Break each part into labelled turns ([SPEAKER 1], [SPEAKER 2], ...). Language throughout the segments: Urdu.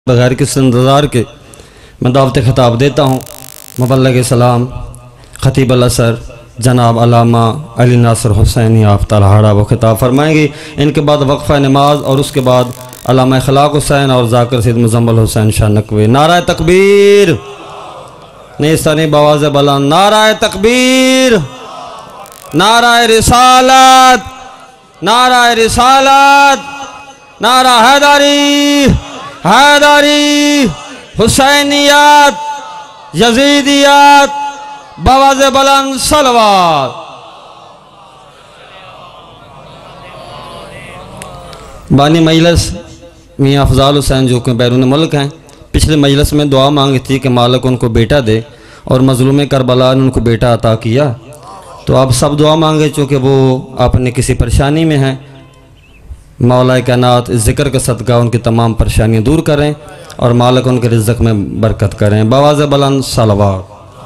[SPEAKER 1] بغیر کسی انتظار کے میں دعوت خطاب دیتا ہوں مبلغ سلام خطیب الازہر جناب علامہ علی ناصر حسینی آفتہ الہاڑہ وہ خطاب فرمائیں گے۔ ان کے بعد وقفہ نماز اور اس کے بعد علامہ اخلاق حسین اور ذاکر سید مزمل حسین شاہ نقوی۔ نعرہ تکبیر، نیستانی بواز بلند، نعرہ تکبیر، نعرہ رسالت، نعرہ رسالت، نعرہ حیدری، حیدری، حسینیات، یزیدیات، بواز بلند صلوات۔ بانی مجلس میاں افضال حسین جو کہ بیرون ملک ہیں، پچھلے مجلس میں دعا مانگی تھی کہ مالک ان کو بیٹا دے، اور مظلوم کربلا نے ان کو بیٹا عطا کیا، تو آپ سب دعا مانگے چونکہ وہ اپنے کسی پریشانی میں ہیں۔ مولا کائنات اس ذکر کے صدقہ ان کی تمام پریشانیاں دور کریں اور مالک ان کے رزق میں برکت کریں۔ بواز بلند صلوات۔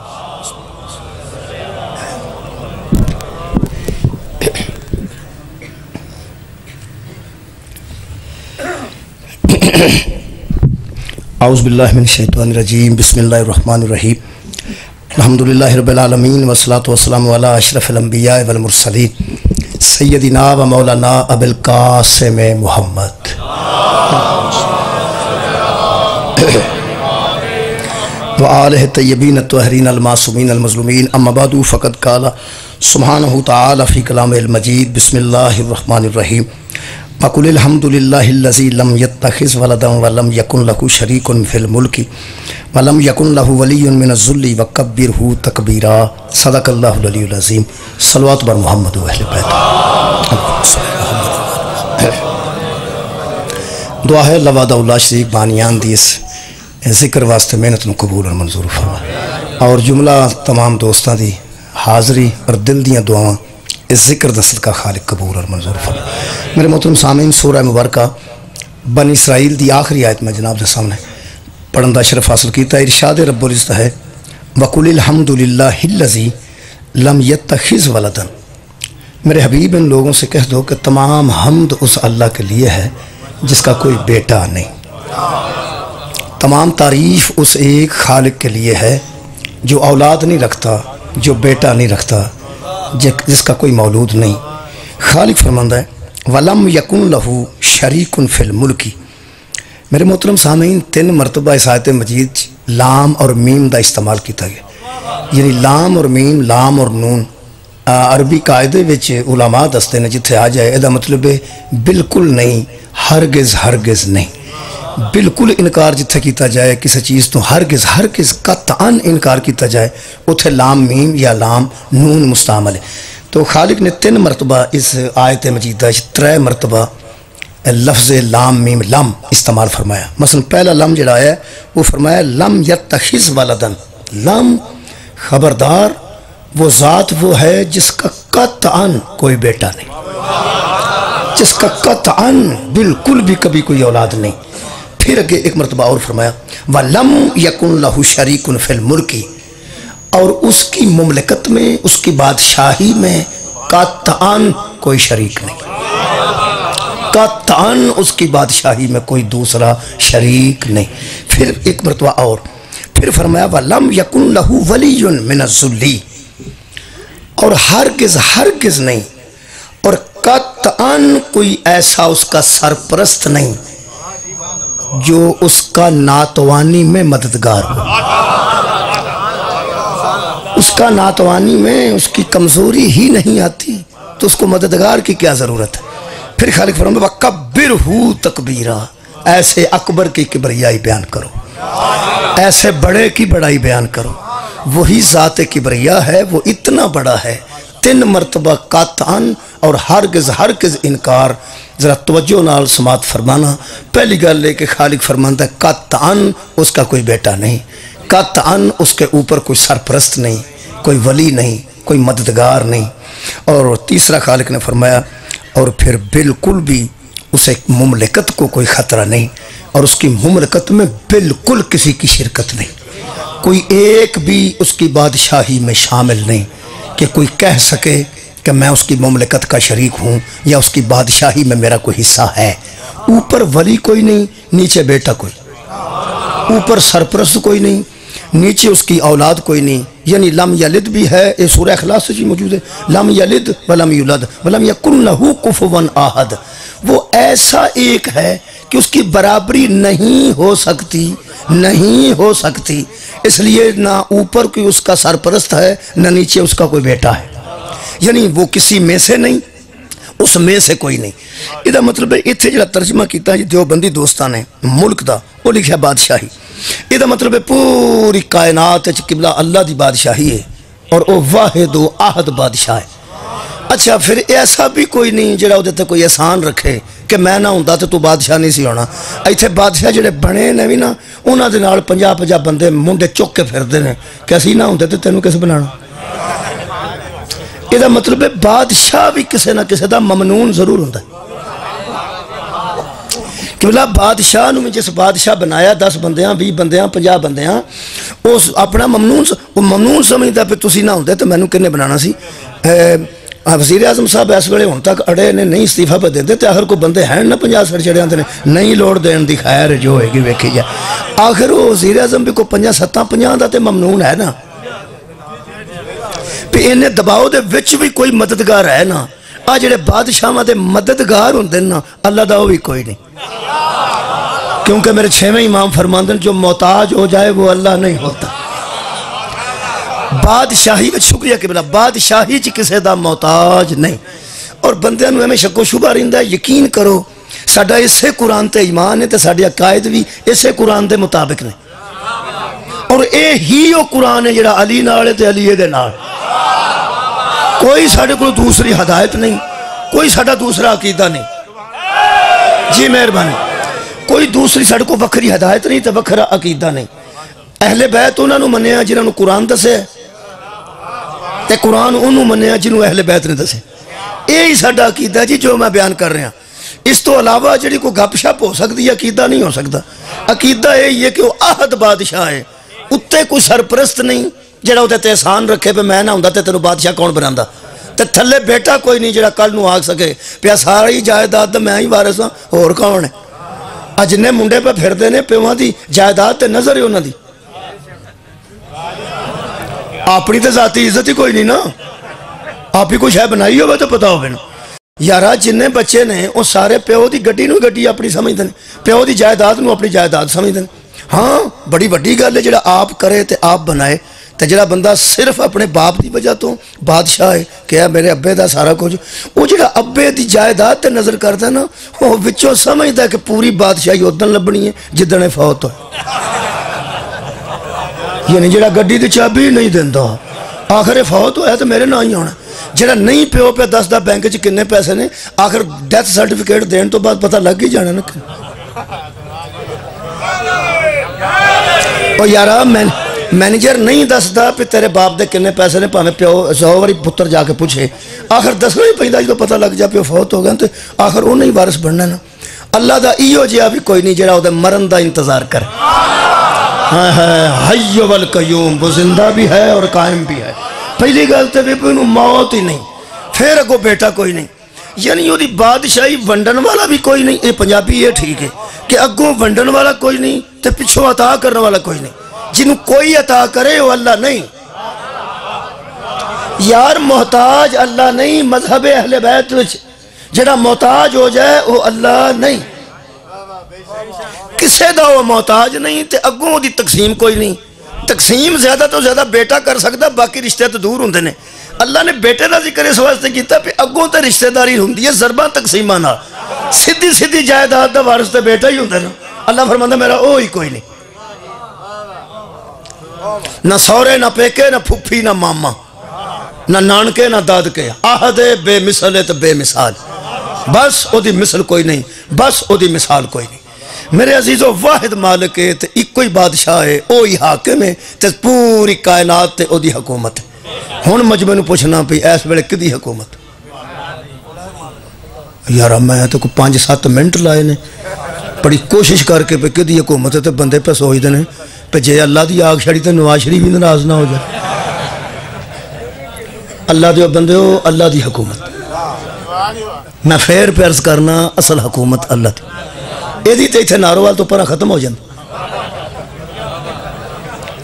[SPEAKER 2] اعوذ باللہ من الشیطان الرجیم، بسم اللہ الرحمن الرحیم، الحمدللہ رب العالمین والصلاة والسلام علی اشرف الانبیاء والمرسلین سیدنا و مولانا ابو القاسم محمد وآلہ الطیبین الطاہرین المعصومین المظلومین، اما بعد فقد قال سبحانہ تعالی فی کلام المجید، بسم اللہ الرحمن الرحیم، وَقُلِ الْحَمْدُ لِلَّهِ الَّذِي لَمْ يَتَّخِذْ وَلَدًا وَلَمْ يَكُنْ لَهُ شَرِيكٌ فِي الْمُلْكِ وَلَمْ يَكُنْ لَهُ وَلِيٌّ مِّنَ الذُّلِّ وَكَبِّرْهُ تَكْبِيرًا۔ صدق اللہ العلی العظیم۔ صلوات بر محمد و اہل بیت۔ دعا ہے اللہ وحدہ لا شریک بانیان دیس ذکر واسطے محنت نو قبول اور منظور فرما، اور جملہ تمام دوستاں دی حاضری اور دل دیاں دعاواں اس ذکر دا صدقہ خالق قبول اور منظور فرما۔ میرے محترم سامعین، سورہ مبارکہ بنی اسرائیل دی آخری آیت میں جناب دے سامنے پڑھن دا شرف حاصل کیتا ہے۔ ارشاد رب العزت ہے وَقُلِ الْحَمْدُ لِلَّهِ الَّذِي لَمْ يَتَّخِذْ وَلَدًا۔ میرے حبیب ان لوگوں سے کہہ دو کہ تمام حمد اس اللہ کے لیے ہے جس کا کوئی بیٹا نہیں، تمام تعریف اس ایک خالق کے لیے ہے جو اولاد نہیں رکھتا، جو بیٹا نہیں رکھتا، جس کا کوئی مولود نہیں۔ خالق فرماندہ ہے وَلَمْ يَكُنْ لَهُ شَرِيكٌ فِي الْمُلْكِ۔ میرے محترم سامعین، 3 مرتبہ اس آیت مجید لام اور میم دا استعمال کیتا گیا، یعنی لام اور میم، لام اور نون عربی قاعدے وچ علماء دستے نے جتھے آ جائے ادا مطلب ہے بالکل نہیں، ہرگز ہرگز نہیں۔ بالکل انکار جتھے کیتا جائے کسی چیز تو ہرگز ہرگز قطعاً انکار کیتا جائے اتھے لام میم یا لام نون مستعمل ہے۔ تو خالق نے 3 مرتبہ اس آیت مجیدہ 3 مرتبہ لفظ لام میم لم استعمال فرمایا۔ مثلا پہلا لم جڑا ہے وہ فرمایا لم یتخذ ولدن، لم خبردار وہ ذات وہ ہے جس کا قطعاً کوئی بیٹا نہیں، جس کا قطعاً بالکل بھی کبھی کوئی اولاد نہیں۔ پھر اگے ایک مرتبہ اور فرمایا وَلَمْ يَكُنْ لَهُ شَرِيكٌ فِي الْمُلْكِ، اور اس کی مملکت میں، اس کی بادشاہی میں قطعاً کوئی شریک نہیں، قطعاً اس کی بادشاہی میں کوئی دوسرا شریک نہیں۔ پھر ایک مرتبہ اور پھر فرمایا وَلَمْ يَكُنْ لَهُ وَلِيٌّ مِّنَ الذُّلِّ، اور ہرگز ہرگز نہیں، اور قطعاً کوئی ایسا اس کا سرپرست نہیں جو اس کا ناتوانی میں مددگار ہو۔ اس کا ناتوانی میں اس کی کمزوری ہی نہیں آتی تو اس کو مددگار کی کیا ضرورت ہے۔ پھر خالق فرمایا وَكَبِّرْهُ تَكْبِيرًا، ایسے اکبر کی کبریائی بیان کرو، ایسے بڑے کی بڑائی بیان کرو۔ وہی ذات کبریا ہے، وہ اتنا بڑا ہے۔ 3 مرتبہ قطعاً اور ہرگز ہرگز انکار۔ ذرا توجہ نال سماعت فرمانا۔ پہلی گل ہے کہ خالق فرماندا ہے قطعاً اس کا کوئی بیٹا نہیں، قطعاً اس کے اوپر کوئی سرپرست نہیں، کوئی ولی نہیں، کوئی مددگار نہیں۔ اور تیسرا خالق نے فرمایا اور پھر بالکل بھی اسے مملکت کو کوئی خطرہ نہیں، اور اس کی مملکت میں بالکل کسی کی شرکت نہیں، کوئی ایک بھی اس کی بادشاہی میں شامل نہیں کہ کوئی کہہ سکے کہ میں اس کی مملکت کا شریک ہوں یا اس کی بادشاہی میں میرا کوئی حصہ ہے۔ اوپر ولی کوئی نہیں، نیچے بیٹا کوئی، اوپر سرپرست کوئی نہیں، نیچے اس کی اولاد کوئی نہیں، یعنی لم یلد بھی ہے، یہ سورہ اخلاص سے جی موجود ہے، لم یلد ولم یولد ولم یکن لہ کفوا احد، وہ ایسا ایک ہے کہ اس کی برابری نہیں ہو سکتی، نہیں ہو سکتی، اس لیے نہ اوپر کوئی اس کا سرپرست ہے نہ نیچے اس کا کوئی بیٹا ہے، یعنی وہ کسی میں سے نہیں، اس میں سے کوئی نہیں۔ یہ مطلب ہے اتنے جڑا ترجمہ کیتا جی دیوبندی دوستان نے ملک دا، وہ لکھا بادشاہی، یہ مطلب ہے پوری کائنات قبلہ اللہ دی بادشاہی ہے اور وہ واحد و احد بادشاہ ہے۔ اچھا پھر ایسا بھی کوئی نہیں جڑا ادھے تے کوئی احسان رکھے کہ میں نہ ہوندا تے تو بادشاہ نہیں سی ہونا۔ ایتھے بادشاہ جڑے بنے نے بھی نا انہاں دے نال 50 بندے منڈے چک کے پھردے نے کہ اسی نہ ہوندے تے تینوں کس بنانا۔ یہ مطلب ہے بادشاہ بھی کسے نہ کسے دا ممنون ضرور ہوتا ہے، کہ بلا بادشاہ نو میں جس بادشاہ بنایا 10 بندیاں 20 بندیاں 50 بندیاں اس اپنا ممنون سمجھتا پہ تسی نہ ہوندے تو میں نو کنے بنانا سی۔ وزیر اعظم صاحب اس ویلے ہون تک اڑے نے نہیں استعفیٰ پہ دیندے تے آخر کو بندے ہیں نہ 50 سر چڑے آتے نے نہیں لوڑ دین دی خیر جو ہوئے گی ویکھی جائے، آخر وہ وزیر اعظم بھی کو 50 دا تے ممنون ہے نا، پہ انہیں دباؤ دے وچ بھی کوئی مددگار ہے نا، آج جڑے بادشاہ دے مددگار ہوندے نا اللہ دا وہ بھی کوئی نہیں، کیونکہ میرے 6ویں امام فرماندن جو محتاج ہو جائے وہ اللہ نہیں ہوتا۔ بادشاہی کا شکریہ کہ بلا بادشاہی چی کسے دا محتاج نہیں، اور بندیاں نو ہمیں شک و شبہ رہندا ہے، یقین کرو ساڈا اسے قرآن تے ایمان ہے تے ساڈے عقائد بھی اسے قرآن دے مطابق نے، اور اے ہی وہ قرآن ہے جڑا علی نال تے علی دے نال، کوئی ساڑھے کو دوسری ہدایت نہیں، کوئی ساڑھا دوسرا عقیدہ نہیں، جی مہربانی، کوئی دوسری ساڑھے کو وکھری ہدایت نہیں تے وکھرا عقیدہ نہیں۔ اہل بیت انہوں نے منیا جنہوں نے قرآن دسے تے قرآن انہوں منیا جنہوں اہل بیت نے دسے، یہی ساڑھا عقیدہ جی جو میں بیان کر رہا ہوں، اس تو علاوہ جڑی کو گپ شپ ہو سکتی ہے عقیدہ نہیں ہو سکتا۔ عقیدہ یہی ہے کہ وہ احد بادشاہ ہے، اتنے کوئی سرپرست نہیں جڑا اتنے تے احسان رکھے پہ میں نہ ہوندا تے تینوں بادشاہ کون بناندا، تے تھلے بیٹا کوئی نہیں جڑا کل نو آگ سکے پیا ساری جائیداد میں ہی وارث ہاں اور کون ہے۔ اجنے منڈے پہ پھردے نے پیواں دی جائیداد تے نظر ہے انہاں دی، اپنی تے ذاتی عزت ہی کوئی نہیں نا، آپ ہی کچھ ہے بنائی ہوئے تو پتا ہوئے نا۔ یارا جننے بچے نے وہ سارے پیو دی گڈی نو گڈی اپنی سمجھ دیں، پیو دی جائیداد نو اپنی جائیداد سمجھ دیں۔ ہاں بڑی بڑی گل ہے جڑا آپ کرے تے آپ بنائے، تے جڑا بندہ صرف اپنے باپ دی وجہ تو بادشاہ ہے کہ ہے میرے ابے دا سارا کچھ، وہ جڑا ابے دی جائیداد تے نظر کرتا ہے نا وہ وچوں سمجھتا ہے کہ پوری بادشاہی ادن لبنی ہے جدن فوت ہو، یعنی جڑا گڈی دی چابی نہیں دیندا آخر فوت ہوا ہے تو میرے نہ ہی ہونا، جڑا نہیں پیو پہ 10 دا بینک چ کنے پیسے نے آخر ڈیتھ سرٹیفکیٹ دین تو بعد پتہ لگ ہی جانا نا۔ اور یارا مینیجر نہیں دسدا پہ تیرے باپ دے کنے پیسے نے پاویں پیو 100 واری پتر جا کے پوچھے، آخر دسنا ہی پیندا جدوں پتہ لگ جا پیو فوت ہو گیا تو آخر وہ نہیں وارث بننا نا۔ اللہ دا ایو جہا بھی کوئی نہیں جڑا او دے مرن دا انتظار کرے، حی والقیوم، وہ زندہ بھی ہے اور قائم بھی ہے۔ پہلی گل تے بھی انہوں موت ہی نہیں، پھر اگو بیٹا کوئی نہیں، یعنی وہ دی بادشاہی ونڈن والا بھی کوئی نہیں۔ اے پنجابی یہ ٹھیک ہے کہ اگوں ونڈن والا کوئی نہیں تے پچھوں عطا کرنے والا کوئی نہیں، جنہوں کوئی عطا کرے وہ اللہ نہیں یار، محتاج اللہ نہیں، مذہب اہل بیت جڑا محتاج ہو جائے وہ اللہ نہیں، کسے دا وہ محتاج نہیں تے اگوں دی تقسیم کوئی نہیں۔ تقسیم زیادہ تو زیادہ بیٹا کر سکتا، باقی رشتے تو دور ہوندے نے۔ اللہ نے بیٹے دا ذکر اس واسطے کیتا پہ اگوں تے رشتہ داری ہوندی ہے ضرباں تقسیمہ نہ، سیدھی سیدھی جائیداد دا وارث تے بیٹا ہی ہوندا نا۔ اللہ فرماندا میرا او ہی کوئی نہیں، نہ سورے نہ پیکے نہ پھپھی نہ ماما نہ نانکے نہ دادکے، احد بے مثل تے بے مثال، بس او دی مثل کوئی نہیں، بس او دی مثال کوئی نہیں۔ میرے عزیزو واحد مالک ہے تے ایک کوئی بادشاہ ہے، اوہی حاکم ہے تے پوری کائنات تے او دی حکومت ہے۔ ہن مجمع نو پوچھنا پئی اس ویلے کدی حکومت؟ یارا میں تو 5-7 منٹ لائے نے بڑی کوشش کر کے پہ کدی حکومت ہے تے بندے پہ سوچ دے پہ جے اللہ دی آگ چھڑی تے نواز شریف بھی ناراض نہ ہو جائے۔ اللہ دے بندے ہو، اللہ دی حکومت میں پھر عرض کرنا اصل حکومت اللہ دی، یہ دی تے اتھے ناروال تو پرا ختم ہو جانا۔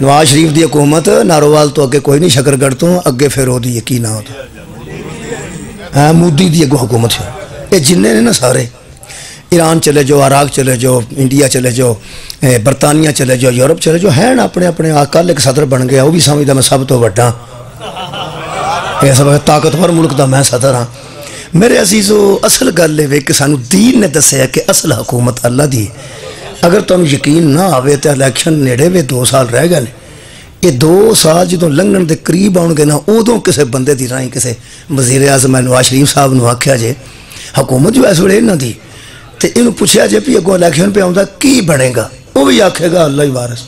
[SPEAKER 2] نواز شریف دی حکومت نارووال تو اگے کوئی نہیں، شکرگڑھ تو اگے پھر وہ کی نہ ہوتا مودی دی اگو حکومت ہے. یہ جن نے نا سارے ایران چلے جاؤ، عراق چلے جاؤ، انڈیا چلے جاؤ، برطانیہ چلے جاؤ، یورپ چلے جاؤ، ہیں نا اپنے اپنے کل ایک صدر بن گیا، وہ بھی سمجھتا میں سب تو وڈا، یہ سب طاقتور ملک دا میں صدر ہاں. میرے عزیزو اصل گل ہے کہ سانو دین نے دسیا کہ اصل حکومت اللہ دی. اگر تم یقین نہ آوے تو الیکشن نیڑے وے 2 سال رہ گئے، یہ 2 سال جدوں لنگن دے قریب آؤ گے نا، ادوں کسے بندے دی رائیں کسے وزیر اعظم نواز شریف صاحب نو آکھیا جے حکومت جو اس ویلے انہاں دی، تے اینوں پوچھیا جے بھی اگوں الیکشن پہ آوندا کی بنے گا، وہ بھی آکھے گا اللہ ہی وارث.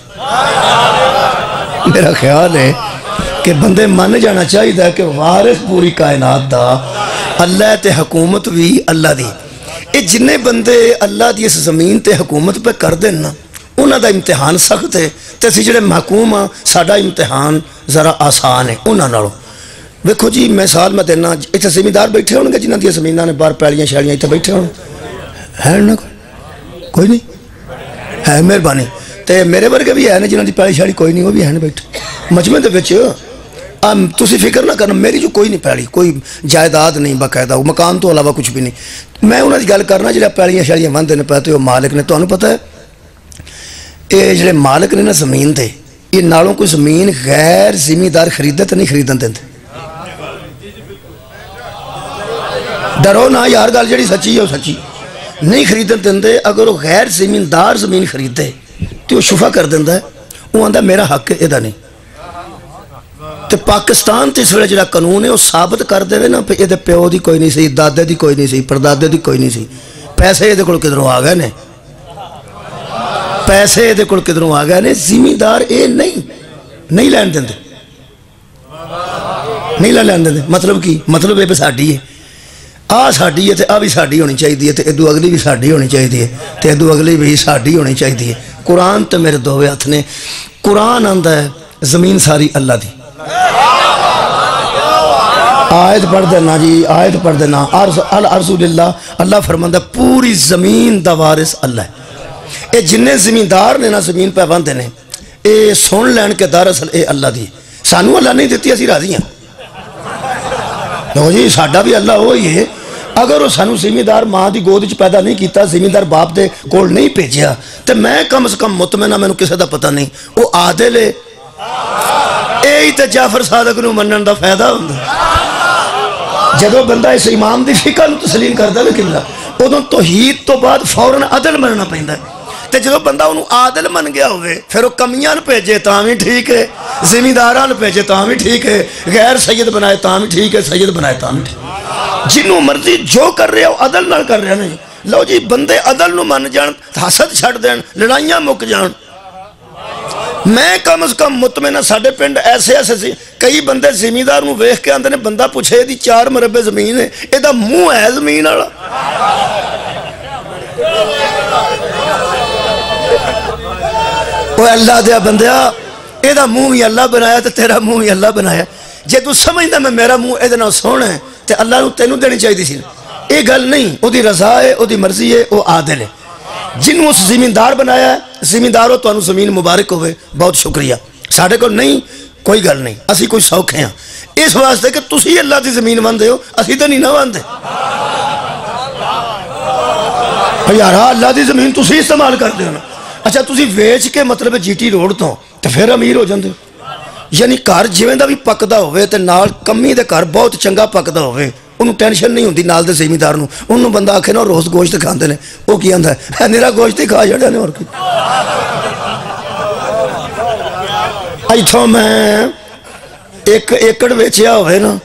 [SPEAKER 2] میرا خیال ہے کہ بندے من جانا چاہیے کہ وارث پوری کائنات دا اللہ تے حکومت بھی اللہ دی. یہ جن بندے اللہ دی اس زمین تے حکومت پہ کر دیں نا، انہاں دا امتحان سخت ہے، تے اسی جڑے محکوم ہاں ساڈا امتحان ذرا آسان ہے انہاں نالوں. ویکھو جی مثال میں دینا، اتنے زمیندار بیٹھے ہون گے جنہاں دی زمیناں نے باہر پیڑیاں شیڑیاں اتنے بیٹھے ہون ہے نا؟ کوئی نہیں ہے؟ مہربانی. تے میرے ورگے بھی ہے نا جنہاں دی پیڑی شیڑی کوئی نہیں، وہ بھی ہے نا بیٹھے مجمع دے وچ. تسی فکر نہ کرنا، میری جو کوئی نہیں پیڑی، کوئی جائیداد نہیں باقاعدہ، وہ مکان تو علاوہ کچھ بھی نہیں. میں انہوں نے گل کرنا جڑے پیڑیاں شیڑیاں وندے نے پے وہ مالک نے. تمہیں پتہ ہے یہ جڑے مالک نے نا زمین دے، یہ نالوں کوئی زمین غیر زمیندار خریدے تو نہیں خریدن دیں. ڈرو نہ یار، گل جڑی سچی ہے وہ سچی نہیں خریدن دیں. اگر وہ غیر زمیندار زمین خریدے تو وہ شفا کر دینا ہے، وہ آدھا میرا حق ہے یہ نہیں. تو پاکستان تے اس ویلے جڑا قانون ہے وہ ثابت کر دے نا پہ یہ پیو دی کوئی نہیں سی، دادے دی کوئی نہیں سی، پردادے دی کوئی نہیں سی. پیسے یہ کول کدھروں آ گئے نے، پیسے یہ کول کدھروں آ گئے نے. زمیندار یہ نہیں لین دیں، نہیں لین دیں. مطلب کی مطلب یہ بھی ساڈی ہے، آ ساڈی ہے تے آ بھی ساڈی ہونی چاہیے، تے ادو اگلی بھی ساڈی ہونی چاہیے، تے ادو اگلی بھی ساڈی ہونی چاہیے. قرآن تے میرے دووے ہاتھ نے. قرآن آندا ہے زمین ساری اللہ دی. آیت پڑھ دینا جی، آیت پڑھ دینا. الارض للہ، اللہ فرماندہ پوری زمین دا وارث اللہ ہے. اے جنہیں زمیندار نے نا زمین پہ باندھے نے، اے سن لین کے دراصل اے اللہ دی. سانو اللہ نہیں دیتی، اسی راضی ہیں. لو جی ساڈا بھی اللہ وہی ہے. اگر وہ سانو زمیندار ماں دی گود وچ پیدا نہیں کیتا، زمیندار باپ دے کول نہیں بھیجیا، تو میں کم از کم مطمئنہ مینوں کسے دا پتہ نہیں وہ عادل ہے. یہی تو جعفر صادق نو منن دا فائدہ ہوندا. جدو بندہ اس امام دی فقہ نو تسلیم کردا ہے کلا، ادوں توحید تو بعد فوراً عدل مننا پیندا ہے. تے جدو بندہ انہوں عادل من گیا ہوئے، پھر وہ کمیاں بھیجے تاں بھی ٹھیک ہے، زمینداراں بھیجے تاں بھی ٹھیک ہے، غیر سید بنائے تاں بھی ٹھیک ہے، سید بنائے تاں بھی ٹھیک ہے. جنوں مرضی جو کر رہے ہو عدل نال کر رہے نہیں. لو جی بندے عدل نو من جان، حسد چھڑ دین، لڑائیاں مک جان. میں کم از کم مطمئنہ ساڑھے پنڈ ایسے سی کئی بندے زمیندار نو ویخ کے آندے نے، بندہ پوچھے دی 4 مربع زمین ہے، یہ دا منہ ہے زمین والا. وہ اللہ دیا بندیا، یہ دا منہ ہی اللہ بنایا تو تیرا منہ ہی اللہ بنایا. جے تو سمجھدا میں میرا منہ یہ نہ سونا ہے تو اللہ نو تینوں دینی چاہیے سی. یہ گل نہیں، وہ دی رضا ہے، وہ دی مرضی ہے، وہ عادل ہے. جنہوں اس زمیندار بنایا ہے، زمینداروں تو انہوں زمین مبارک ہوئے، بہت شکریہ. ساڑھے کو نہیں کوئی گل نہیں، اسی کوئی سوکھے ہیں اس واسطے کہ تسی اللہ دی زمین باندھے ہو، اسی تو نہیں نہ باندھے. یارا اللہ دی زمین تسی استعمال کر دے ہو نا. اچھا تسی ویچ کے مطلب جی ٹی روڈ تو پھر امیر ہو جاندے ہو. یعنی گھر جویں دا بھی پکدا ہوئے تے نال کمی دے گھر بہت چنگا پکدا ہوئے، انہوں ٹینشن نہیں ہوندی نال دے زمیندار نو. انہوں بندہ آکھے نا روز گوشت کھاندے نے، وہ کی آندا ہے میرا گوشت ہی کھا جڑا نے. اور کی ایتھوں میں 1 ایکڑ ویچیا ہوئے نا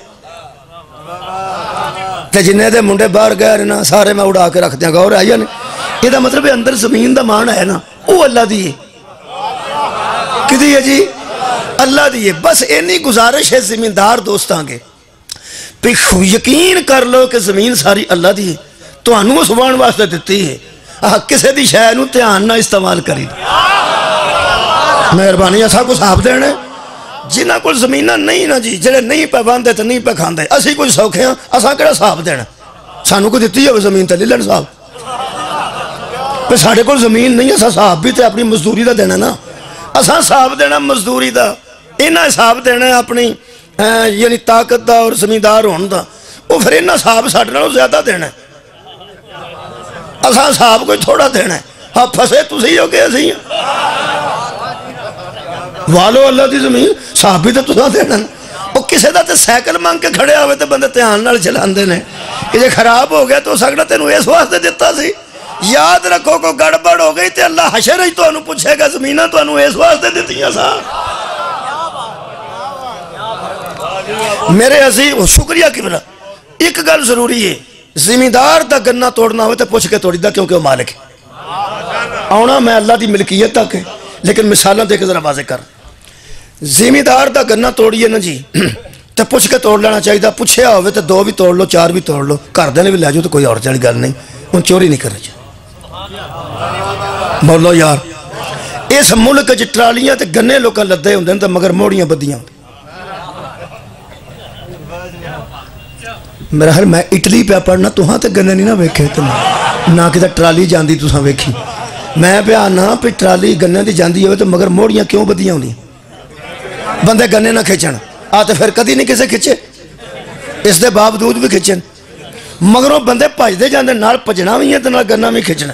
[SPEAKER 2] تے جنہیں دے منڈے باہر گئے نا سارے میں اڑا کے رکھ دیا گا. اور آئیے نا یہ دا مطلب اندر زمین دا مان ہے نا، وہ اللہ دی ہے. کدی ہے جی؟ اللہ دی ہے. بس اینی گزارش ہے زمیندار دوستاں کے، پہ یقین کر لو کہ زمین ساری اللہ دی ہے، تو انہوں سبحان واسطے دیتی ہے. کسے دی شے نو دھیان نہ استعمال کری. مہربانی ایسا کو صاحب دینے جنہ کو زمینہ نہیں نا جی، جڑے نہیں پہ باندھے تو نہیں پہ کھاندے، اسی کچھ سوکھے ہیں، اسا کڑا صاحب دینا. سانو کو دیتی ہے زمین تے لیلن صاحب، پہ ساڑھے کو زمین نہیں، اسا صاحب بھی تے اپنی مزدوری دا دینا نا. असां हिसाब देना मजदूरी का, इन्ना हिसाब देना अपनी यानी ताकत का और जमींदार होने का, वो फिर इन्ना हिसाब साढ़े नालों ज़्यादा देना। असां हिसाब कोई थोड़ा देना है। हाँ फसे तुसी हो के असी वालो अल्लाह की जमीन, हिसाब भी तो तुसां देना। वो किसी का तो सैकल मंग के खड़े होवे तो बंदे ध्यान नाल चलाते हैं कि जे खराब हो गया तो सकता तेनों इस वास्ते दिता सी। याद रखो कोई गड़बड़ हो गई तो अल्लाह हशर ही तुहानू पूछेगा जमीना तुहानू इस वास्ते दित्तियां सा। मेरे असी शुक्रिया किबला। एक गल जरूरी है, जिमीदार का गन्ना तोड़ना हो तो पुछ के तोड़ीदा, क्योंकि वह मालिक है। आना मैं अल्लाह की मिल्कियत तक है, लेकिन मिसालां दे के जरा वाज़े कर। जिमीदार का गन्ना तोड़िए ना जी तो पुछ के तोड़ लेना चाहिए। पुछया हो तो 2 भी तोड़ लो, 4 भी तोड़ लो, घरदे ने भी लै जाओ तो कोई और वाली गल नहीं। हूँ चोरी नहीं करनी चाहिए। बोलो यार, इस मुल्क च ट्रालियां तो गन्ने लोग लदे होंगे तो मगर मोड़ियां बदियां। मेरा हर मैं इटली पे पढ़ना, तुहां तो गन्ने नहीं ना वेखे ना कि ट्राली जाती तुसां वेखी। मैं पिया ना भी ट्राली गन्ने की जाती हो तो मगर मोड़ियां क्यों बदियां होंगी? बंदे गन्ने ना खिंचण आ तो फिर कदी नहीं किसे खिंचे, इस दे बावजूद भी खिंचन। मगरों बंदे भजते जाते, नाल भजना भी है तो नाल गन्ना भी खिंचना।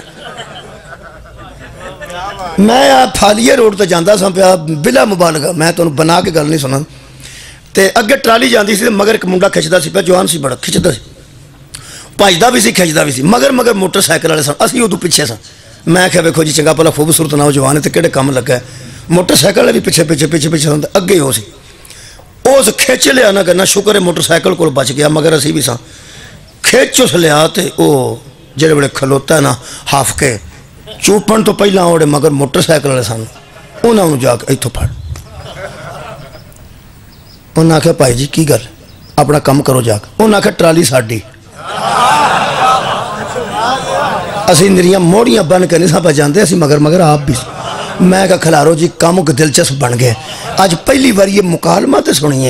[SPEAKER 2] मैं आ फालिए रोड तो जाता सा पिया बिला मुबालगा, मैं तुहानू बना के गल नहीं सुना। तो अगे ट्राली जाती सी, मगर एक मुंडा खिंचता सी, जवान सी, बड़ा खिंचता सी, भजदा भी सी, खिंचदा भी सी। मगर मोटरसाइकिल वाले सन, असीं उदों पिछे सा। मैं क्या वेखो जी चंगा भला खूबसूरत नौजवान है तो किहड़े काम लगा है। मोटरसाइकिल वाले भी पिछे पिछे पिछे पिछे सन, अगे हो सी उस खिंच लिया ना गन्ना। शुक्र है मोटरसाइकिल को बच गया, मगर असी भी सा खिंच उस लिया तो वह जेड़े बड़े खलोता है ना हाफ के चूपन तो पहला ओड़े मगर मोटरसाइकिल वाले सन, उन्होंने जाके इतों फड़। उन्हें आख्या भाई जी की गल, अपना काम करो जाके। उन्हें आख्या ट्राली साडी, असी निरियां मोड़ियां बन के नहीं सा जाते, असी मगर मगर आप भी। मैं क्या खिलारो जी काम दिलचस्प बन गया। अज पहली बार ये मुकालमा तो सुनिए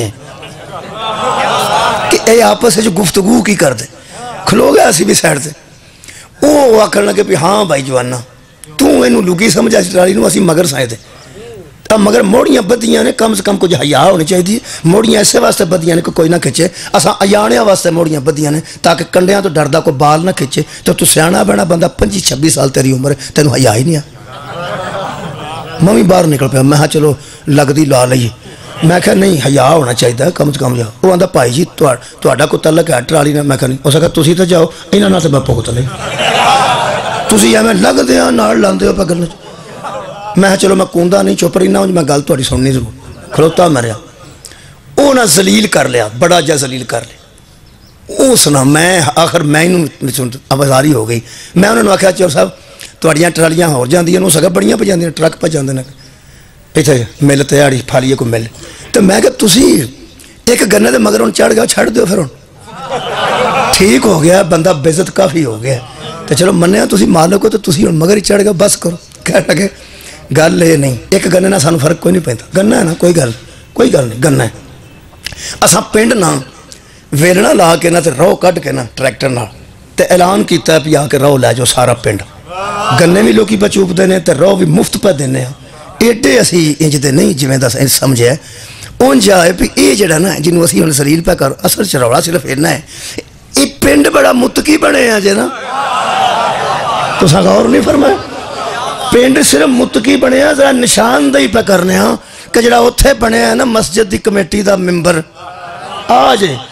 [SPEAKER 2] कि ये आपस में गुफ्तगू की करते। खलो गया असी भी साइड से, वो आखन लगे भी हाँ भाई जवाना तू इनू लुगी समझा ट्राली नूं, असी मगर साए थे। मगर मोड़ियां बदियां ने, कम से कम कुछ हया होनी चाहिए। मोड़ियां इस वास्ते बदियां ने कि कोई ना खिंचे, असा अजाणिया वास्ते मोड़ियां बदियां ने ताकि कंडियां तो डरदा कोई बाल ना खिंचे। तो तू सियाणा बना बंदा, 25-26 साल तेरी उम्र है, तेन हया ही नहीं आ। मैं भी बाहर निकल पाया, मैं चलो लगती ला ली। मैं क्या नहीं हया होना चाहिए कम से कम। जा वो आंदा भाई जी तुहाडा कोई तलक है ट्राली ने? मैं नहीं। उस आखिया तुसीं तो जाओ, इन्हां नाल तो मैं भुगत लई, तुसीं एवें लगदे आ नाल लांदे हो पा गल्लां। मैं चलो मैं कूंदा नहीं, चुप रही ना, मैं गल तुहाडी सुननी जरूर। खलोता मरिया, वो ना जलील कर लिया, बड़ा जा जलील कर लिया। वो सुना मैं आखिर मैं इनू आवाजारी हो गई। मैं उन्होंने आख्या चोर साहब तुहाडियां ट्रालियां होर जांदियां ने, सगा बड़ियां पै जांदियां, ट्रक पै जांदे ने इत्थे मिल तैयारी फालिए को मिल। तो मैं क्या तुसीं एक गन्ने दे मगर हुण चढ़ गया, छड़ दो फिर हुण ठीक हो गया, बंदा बेइज्जत काफ़ी हो गया। तो चलो मन्निया तुसीं मालक हो तो तुसीं हुण मगर ही चढ़ गए, बस करो। कह लगे गल ये नहीं, एक गन्ने नाल सानूं फर्क कोई नहीं पैंदा। गन्ना है ना, कोई गल नहीं, गन्ना है। असां पिंड ना वेलना ला के ना ते रौ कढ़ के ना ट्रैक्टर नाल ते ऐलान किया भी आके रौ लै जाओ सारा पिंड। गन्ने भी लोग बचूपते हैं तो रौ भी मुफ्त पर देने। एडे असी इंजते नहीं जिमें दस समझे उंज आए भी ये जड़ा ना जिन्हों असी हम सलील पै कर असल च रौला सिर्फ इन्ना है, ये पिंड बड़ा मुतकी बने जे ना। तो गौर नहीं फरमाया, पिंड सिर्फ मुतकी बने, जरा निशानदेही पे करने कि जरा उत्थे बने ना मस्जिद की कमेटी का मैंबर आ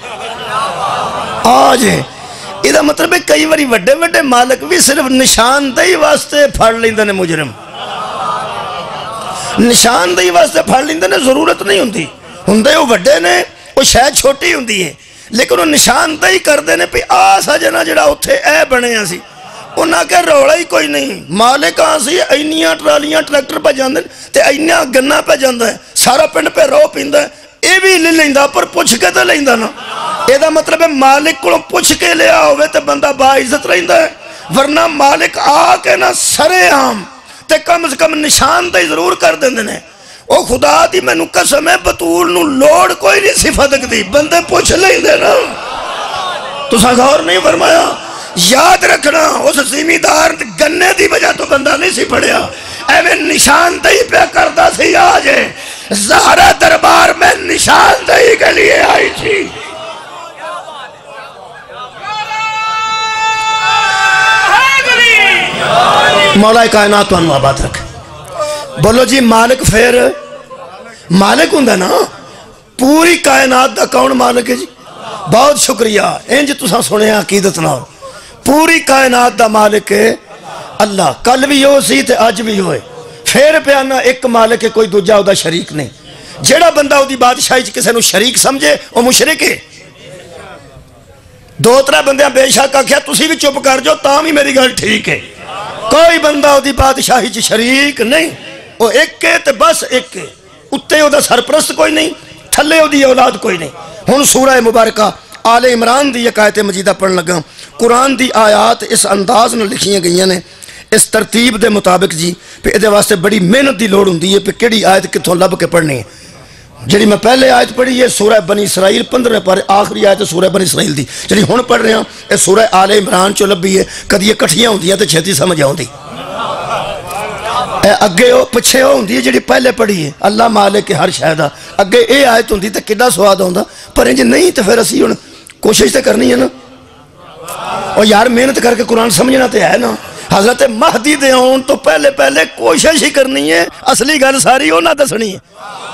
[SPEAKER 2] जे। इसका मतलब है कई बार वड्डे वड्डे मालक भी सिर्फ निशानदेही वास्ते फड़ लेंदे ने मुजरिम, निशानदेही वास्ते फड़ लेंदे ने, जरूरत नहीं होंदी। हुंदे वो वड्डे ने, वो शायद छोटी होंदी है, लेकिन वो निशानदेही करते हैं भी आ सजना जरा उत्थे ए बने सी। उन्हें क्या रौला ही कोई नहीं, मालिक सी इन्नियां ट्रालियां ट्रैक्टर पे जाते हैं, इन्ना गन्ना पे जाता है, सारा पिंड पे रौ पींदा है, ये भी ले लेंदा पर पुछ के तो लेंदा ना। ਇਹਦਾ मतलब है मालिक को पुछ के लिया होवे तो बंदा बाइज्जत रहिंदा है, वरना मालिक आके ना सरेआम ते कम से कम निशानदेही जरूर कर देंदे ने। ओ खुदा दी मैनू कसम है बतूल नू लोड़ कोई नहीं सिफत दी, बंदे पुछ लेंदे ना। तुसां गौर नहीं फरमाया? याद रखना उस जिमीदार गन्ने की वजह तो बंदा नहीं सी फड़िया, एवें निशानदेही पे करता सी زہرا دربار میں نشاندہی کے لیے آئی تھی. مولا کائنات تو انواع بات رکھے. بولو جی مالک پھر مالک ہوں نا پوری کائنات دا کون مالک ہے جی؟ بہت شکریہ. انج تساں سنے عقیدت نال پوری کائنات دا مالک ہے اللہ. کل بھی ہو سی تے اج بھی ہوئے. پھر پیانا ایک مالک ہے کوئی دوجا دا شریک نہیں. جیڑا بندہ دی بادشاہی کسے نو شریک سمجھے وہ مشرک ہے. دو ترہ بندیاں بے شک آکھیا تسی بھی چپ کر جو تاں بھی میری گل ٹھیک ہے. کوئی بندہ دی بادشاہی شریک نہیں. وہ ایک ہے تے بس ایک ہے. اتے او دا سرپرست کوئی نہیں, تھلے او دی اولاد کوئی نہیں. ہن سورہ مبارکہ آل عمران دی ایک آیت مجیدہ پڑھن لگا. قرآن دی آیات اس انداز میں لکھیاں گئیاں نے اس ترتیب دے مطابق جی پہ ادھے واسطے بڑی محنت دی لوڑ ہوندی ہے پہ کیڑی آیت کتھوں لب کے پڑھنی ہے. جڑی میں پہلے آیت پڑھی ہے سورہ بنی اسرائیل 15 پارے آخری آیت سورہ بنی اسرائیل دی. جڑی ہن پڑھ رہے ہیں یہ سورہ آل عمران چو لبی ہے. کدی یہ کٹھیاں ہوندیاں تے چھتی سمجھ آؤندی. اگے ہو پچھے ہو ہوندی ہے جڑی پہلے پڑھی ہے اللہ مالک ہر شے دا. اگے اے آیت ہوندی تے کڈا سواد ہوندا. پر انج نہیں تے پھر اسی ہن کوشش تے کرنی ہے نا. اور یار محنت کر کے قرآن سمجھنا تے ہے نا. حضرت مہدی دے آن تو پہلے کوشش ہی کرنی ہے. اصلی گل ساری وہ نہ دسنی ہے.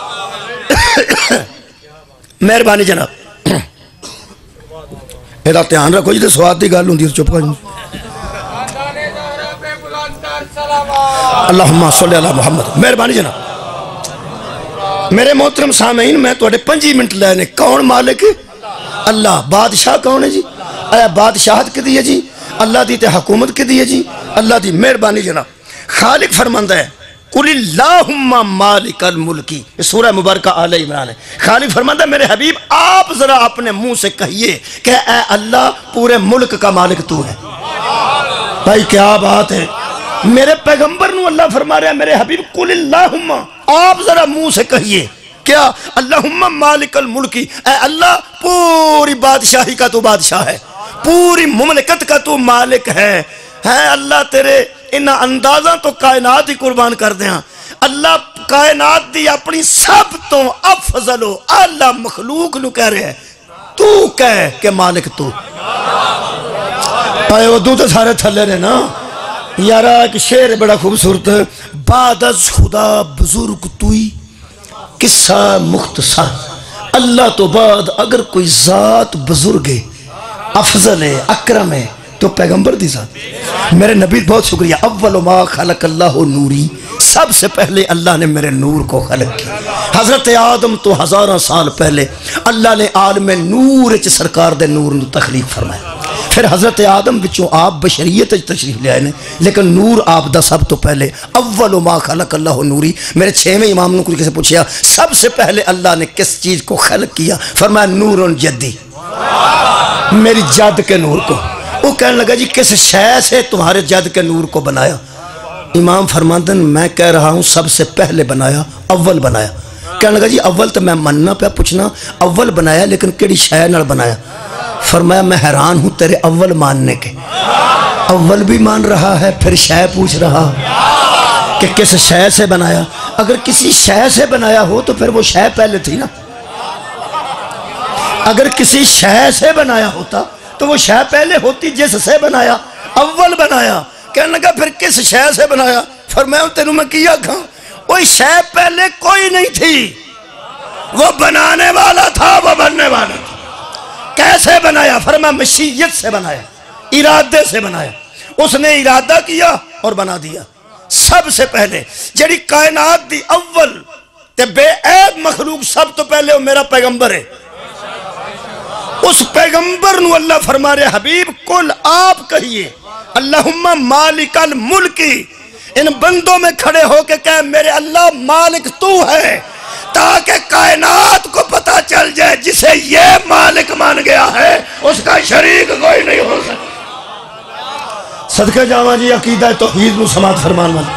[SPEAKER 2] مہربانی جناب یہ دھیان رکھو جی سواد کی گل ہوں چپ کر. اللہم صلی اللہ محمد. مہربانی جناب میرے محترم سامعین میں توڑے 5 منٹ لینے. کون مالک ہے؟ اللہ. بادشاہ کون ہے جی؟ اے بادشاہت کی دی ہے جی؟ اللہ دی تے حکومت کی دی ہے جی؟ اللہ دی. مہربانی جناب خالق فرماندہ ہے قُلِ اللَّهُمَّ مَالِكَ الْمُلْكِ. سورہ مبارکہ آل عمران ہے. خالق فرماندہ میرے حبیب آپ ذرا اپنے منہ سے کہیے کہ اے اللہ پورے ملک کا مالک تو ہے. بھائی کیا بات ہے. میرے پیغمبر نو اللہ فرما رہا ہے میرے حبیب قُلِ اللَّهُمَّ آپ ذرا منہ سے کہیے کیا اللہم مالک الملک. اے اللہ پوری بادشاہی کا تو بادشاہ ہے, پوری مملکت کا تو مالک ہے. اللہ تیرے انہا اندازاں تو کائنات ہی قربان کر دیا. اللہ کائنات دی اپنی سب تو افضل و اعلیٰ مخلوق نو کہہ رہے ہیں تو کہہ کہ مالک تو. پائے اردو تو سارے تھلے نے نا یارا. ایک شعر بڑا خوبصورت ہے. بعد از خدا بزرگ توئی قصہ مختصر. اللہ تو بعد اگر کوئی ذات بزرگ ہے افضل ہے اکرم ہے تو پیغمبر دی ذات. میرے نبی بہت شکریہ. اول ما خلق اللہ نوری. سب سے پہلے اللہ نے میرے نور کو خلق کیا. حضرت آدم تو 1000 سال پہلے اللہ نے عالم نور چ سرکار دے نور نو تخلیق فرمایا. پھر حضرت آدم بچوں آپ بشریت تشریف لے آئے نے لیکن نور آپ دا سب تو پہلے. اول ما خلق اللہ نوری. میرے 6ویں امام نے کسی پوچھا سب سے پہلے اللہ نے کس چیز کو خلق کیا؟ فرمایا نور جدی, میری جد کے نور کو. وہ کہنے لگا جی کس شے سے تمہارے جد کے نور کو بنایا؟ امام فرماندن میں کہہ رہا ہوں سب سے پہلے بنایا, اول بنایا. کہنے لگا جی اول تو میں مننا پہ پوچھنا اول بنایا لیکن کیڑی شے نال بنایا؟ فرمایا میں حیران ہوں تیرے اول ماننے کے. اول بھی مان رہا ہے پھر شے پوچھ رہا کہ کس شے سے بنایا. اگر کسی شے سے بنایا ہو تو پھر وہ شے پہلے تھی نا. اگر کسی شے سے بنایا ہوتا تو وہ شے پہلے ہوتی جس سے بنایا. اول بنایا. کہنے لگا پھر کس شے سے بنایا؟ فرمایا تینوں میں کیا کھاں کوئی شے پہلے کوئی نہیں تھی, وہ بنانے والا تھا وہ بننے والا تھا. کیسے بنایا؟ فرمایا مشیت سے بنایا, ارادے سے بنایا. اس نے ارادہ کیا اور بنا دیا. سب سے پہلے جڑی کائنات دی اول تے بے عیب مخلوق سب تو پہلے وہ میرا پیغمبر ہے. اس پیغمبر نو اللہ فرما رہے حبیب کل آپ کہیے اللہم مالک الملک. ان بندوں میں کھڑے ہو کے کہے میرے اللہ مالک تو ہے, تاکہ کائنات کو پتہ چل جائے جسے یہ مالک مان گیا ہے اس کا شریک کوئی نہیں ہو سکتا. صدقہ جاواں جی عقیدہ توحید نو سماعت فرمان والا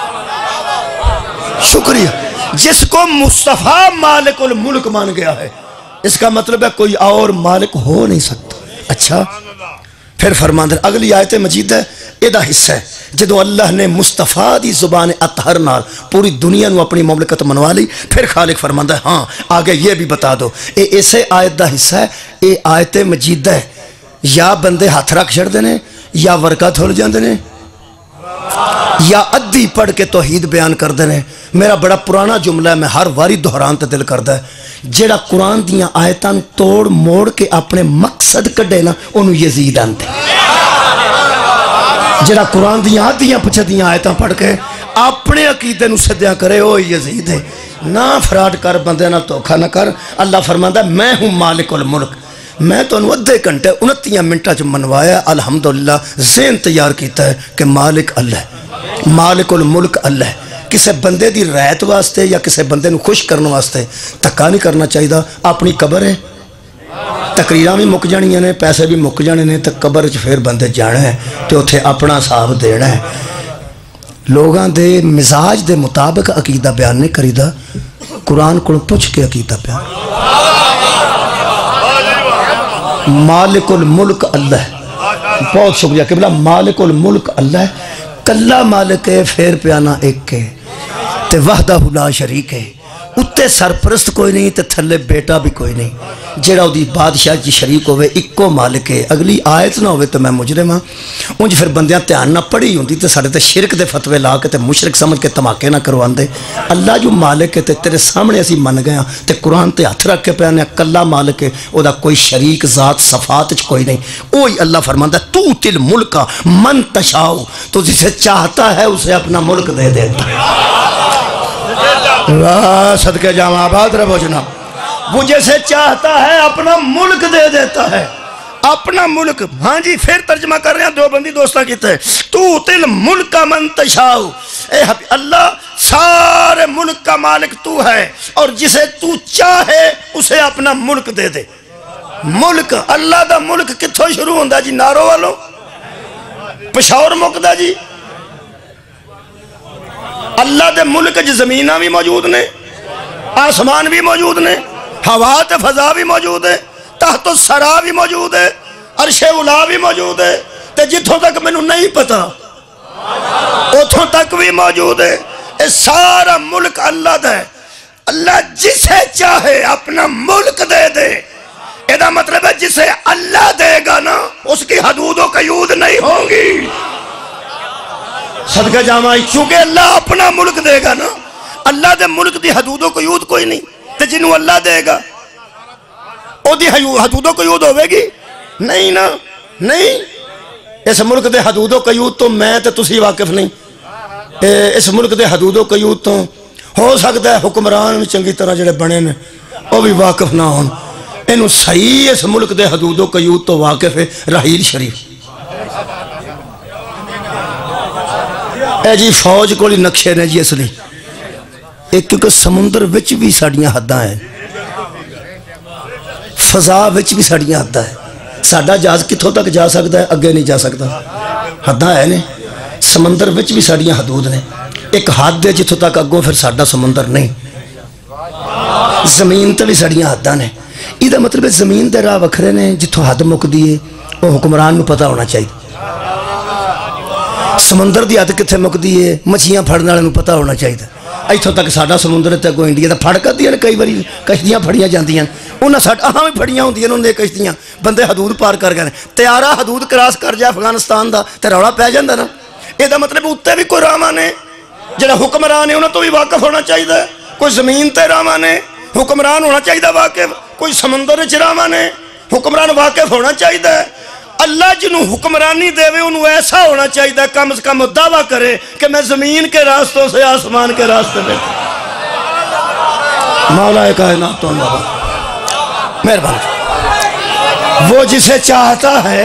[SPEAKER 2] شکریہ. جس کو مصطفیٰ مالک الملک مان گیا ہے اس کا مطلب ہے کوئی اور مالک ہو نہیں سکتا. اچھا پھر فرمان دے اگلی آیت مجید ہے یہ دا حصہ ہے جدو اللہ نے مصطفیٰ دی زبان اطہر نال پوری دنیا نو اپنی مملکت منوا لی، پھر خالق فرماندا ہے ہاں آگے یہ بھی بتا دو، اے اسے آیت دا حصہ ہے، اے آیت مجیدہ ہے، یا بندے ہاتھ رکھ چھڑ دینے یا ورقہ تھول جاندے نے یا ادھی پڑھ کے توحید بیان کر دینے۔ میرا بڑا پرانا جملہ ہے، میں ہر واری دہران تے دل کردا ہے، جیڑا قرآن دیاں آیتاں توڑ موڑ کے اپنے مقصد کڈے نا انہوں یزید آندے، جیڑا قرآن دیاں آدھیاں پچھے دیاں آیتاں پڑھ کے اپنے عقیدے نو سدیاں کرے او یزید ہے۔ نہ فراڈ کر بندے نہ دھوکھا نہ کر۔ اللہ فرماندا ہے میں ہوں مالک الملک، میں تو ادھے گھنٹے 29 منٹاں چ منوایا، الحمدللہ ذہن تیار کیتا ہے کہ مالک اللہ ہے، مالک الملک اللہ ہے۔ کسے بندے دی رعایت واسطے یا کسے بندے نو خوش کرنے واسطے تکا نہیں کرنا چاہیے۔ اپنی قبر ہے، تقریراں بھی مک جانیاں نے، پیسے بھی مک جانے نے، تو قبر چ پھر بندے جانا ہے تو اتھے اپنا حساب دینا ہے۔ لوگاں دے مزاج دے مطابق عقیدہ بیان نہیں کریدا، قرآن کو پوچھ کے عقیدہ بیان۔ مالک الملک اللہ ہے، بہت شکریہ قبلہ، مالک الملک اللہ ہے، کلا مالک ہے، پھر پیانا ایک ہے، تے وحدہ لا شریک ہے، اتے سرپرست کوئی نہیں تے تھلے بیٹا بھی کوئی نہیں، جیڑا دی بادشاہ جی شریک ہوئے اکو مالک ہے۔ اگلی آیت نہ ہوئے تو میں مجرم ہاں، انج پھر بندیاں دھیان نہ پڑھی ہوندی تے سارے تے شرک دے فتوے لا کے تے مشرک سمجھ کے تماکے نہ کروان دے۔ اللہ جو مالک ہے تے تیرے سامنے اسی من گیا تے قرآن تے ہاتھ رکھ کے پیانے کلا مالک ہے، او دا کوئی شریک ذات صفات وچ کوئی نہیں۔ اوہی اللہ فرماندا ہے تو تل ملک من تشاؤ، تو جسے چاہتا ہے اسے اپنا ملک دے دیتا ہے۔ صدقے جاواں آباد رہو جناب، وہ جیسے چاہتا ہے اپنا ملک دے دیتا ہے، اپنا ملک۔ ہاں جی پھر ترجمہ کر رہے ہیں، دو بندی دوستہ کہتے ہیں تو تل ملک من تشاؤ، اے اللہ سارے ملک کا مالک تو ہے، اور جسے تو چاہے اسے اپنا ملک دے دے۔ ملک اللہ دا ملک کتھوں شروع ہوندہ جی؟ نارو والوں پشاور مکدہ جی؟ اللہ دے ملک جی زمینہ بھی موجود نے، آسمان بھی موجود نے، ہوا تے فضا بھی موجود ہے، تحت الثری بھی موجود ہے، عرش اولا بھی موجود ہے، تے جتھوں تک میں نہیں پتا اتھوں تک بھی موجود ہے۔ یہ سارا ملک اللہ دا ہے۔ اللہ جسے چاہے اپنا ملک دے دے، یہ مطلب ہے جسے اللہ دے گا نا اس کی حدود و قیود نہیں ہوں گی۔ صدقہ جامعہ، چونکہ اللہ اپنا ملک دے گا نا، اللہ دے ملک دی حدود و قیود کوئی نہیں، تے جنہوں اللہ دے گا او دی حدود و قیود ہوئے گی نہیں نا، نہیں۔ اس ملک دے حدود و قیود تو میں تے تسی واقف نہیں، اس ملک دے حدود و قیود تو ہو سکتا ہے حکمران چنگی طرح جڑے بنے نے وہ بھی واقف نہ ہون۔ انہوں صحیح اس ملک دے حدود و قیود تو واقف ہے رحیل شریف۔ اے جی فوج کو لی نقشے نے جی اصلی، ایک کیونکہ سمندر وچ بھی ساڑیاں حداں ہیں، فضا وچ بھی ساڑیاں حداں ہیں، ساڑا جہاز کتھوں تک جا سکتا ہے، اگے نہیں جا سکتا، حداں ہے نے۔ سمندر وچ بھی ساڑیاں حدود نے، ایک حد ہے جتھوں تک اگوں پھر ساڑا سمندر نہیں۔ زمین تے بھی ساڑیاں حداں نے، یہ مطلب ہے زمین دے راہ وکھرے نے، جتھوں حد مک دیئے وہ حکمران نو پتہ ہونا چاہیے۔ سمندر دی حد کتھے مک دیئے مچھیاں پھڑنے والے نو پتہ ہونا چاہیے۔ ایتھوں تک ساڈا سمندر تے اگوں انڈیا دا پھڑ کردیاں نے، کئی باری کشتیاں پھڑیاں جاندیاں، انہاں ساڈا ہاں بھی پھڑیاں ہوندیاں انہاں دے کشتیاں، بندے حدود پار کر گئے، طیارہ حدود کراس کر جائے افغانستان دا تے روڑا پہ جاندا نا۔ یہ مطلب اتنے بھی کوئی راواں نے، جڑا حکمران ہے انہاں تو بھی واقف ہونا چاہیے، کوئی زمین تے راواں نے حکمران ہونا چاہیے واقف، کوئی سمندر وچ راواں نے حکمران واقف ہونا چاہیے۔ اللہ جنہوں حکمرانی دے وے انہوں ایسا ہونا چاہیے کم از کم دعویٰ کرے کہ میں زمین کے راستوں سے آسمان کے راستے میں۔ مولا کائنات تو اللہ مہربان، وہ جسے چاہتا ہے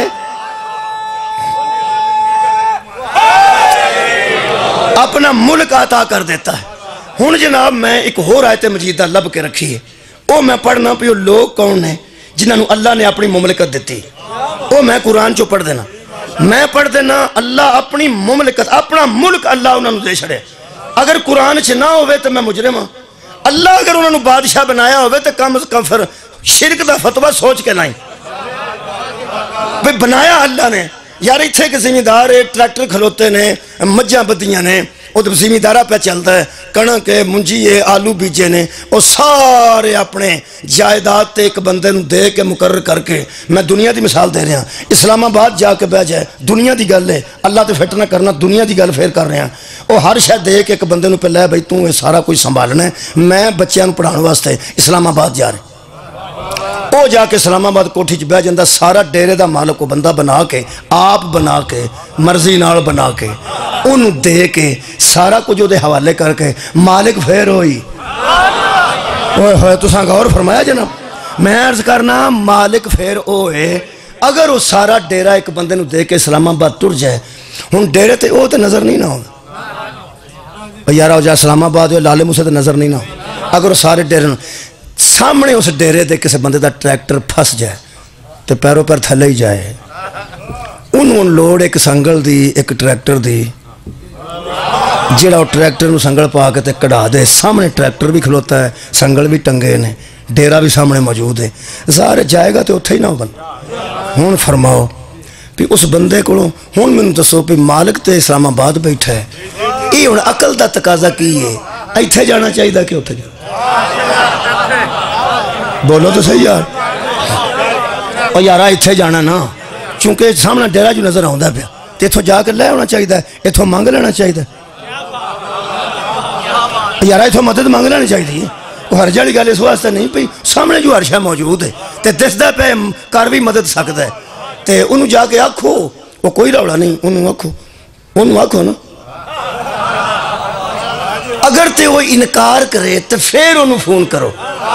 [SPEAKER 2] اپنا ملک عطا کر دیتا ہے۔ ہن جناب میں ایک اور آیت مجیدہ لب کے رکھی ہے، وہ میں پڑھنا پیو لوگ کون ہیں جنہوں اللہ نے اپنی مملکت دیتی، وہ میں قرآن چو پڑھ دینا، میں پڑھ دینا اللہ اپنی مملکت اپنا ملک اللہ انہوں نے دے چھڑے۔ اگر قرآن چ نہ ہوئے تو میں مجرم ہوں، اللہ اگر انہوں نے بادشاہ بنایا ہوئے تو کم از کم پھر شرک دا فتوہ سوچ کے لائیں، بنایا اللہ نے، یار اتنے ایک زمیندار ہے ٹریکٹر کھلوتے نے مجھاں بدیاں نے وہ تو زمیندارہ پہ چلتا ہے کنک ہے منجی ہے آلو بیجے نے وہ سارے اپنے جائیداد تے ایک بندے نو دے کے مقرر کر کے میں دنیا دی مثال دے رہا اسلام آباد جا کے بہ جائے دنیا دی گل ہے اللہ تے فٹ نہ کرنا دنیا دی گل پھر کر رہا وہ ہر شاید دے کے ایک بندے نو پہ لے بھائی تو یہ سارا کچھ سنبھالنا ہے میں بچیاں نو پڑھانے واسطے اسلام آباد جا رہے وہ جا کے اسلام آباد کوٹھی چ بہ جاندہ سارا ڈیرے دا مالک کو بندہ بنا کے آپ بنا کے مرضی نال بنا کے انہوں دے کے سارا کچھ دے حوالے کر کے مالک پھر ہوئی ہوئے تو ساں غور فرمایا جناب میں عرض کرنا مالک پھر ہوئے اگر وہ سارا ڈیرہ ایک بندے نو دے کے اسلام آباد ٹر جائے ہن ڈیرے تے وہ تے نظر نہیں نہ ہوگا یارہ ہو جائے اسلام آباد ہو لالے موسے تے نظر نہیں نہ ہوگا اگر وہ سارے ڈیرے سامنے اس ڈیرے دے کسی بندے دا ٹریکٹر پھس جائے تو پیروں پر تھلے ہی جائے انہوں لوڑ ایک سنگل دی ایک ٹریکٹر دی جیڑا وہ ٹریکٹر نو سنگل پا کے تے کڑا دے سامنے ٹریکٹر بھی کھلوتا ہے سنگل بھی ٹنگے نے ڈیرہ بھی سامنے موجود ہے ظاہر جائے گا تو اتھے ہی نہ بن ہون فرماؤ بھی اس بندے کو ہون میں نے دسو بھی مالک تے اسلام آباد بیٹھا ہے یہ ہون عقل دا تقاضا کی ہے ایتھے جانا چاہیے دا کہ اتھے جانا بولو تو صحیح یار اور یارہ ایتھے جانا نا چونکہ سامنے ڈیرہ جو نظر آؤں دا پیا تو اتھو جا کر لے ہونا چاہیے اتھو مانگ لینا چاہیے یارہ اتھو مدد مانگ لینا چاہیے وہ ہر جاڑی گالے اس واسطے نہیں پئی سامنے جو ہرشہ موجود ہے تے دس دا پہ کار بھی مدد سکتا ہے تے انہوں جا کے آکھو وہ کوئی روڑا نہیں انہوں آکھو نا اگر تے وہ انکار کرے تو پھر انہوں فون کرو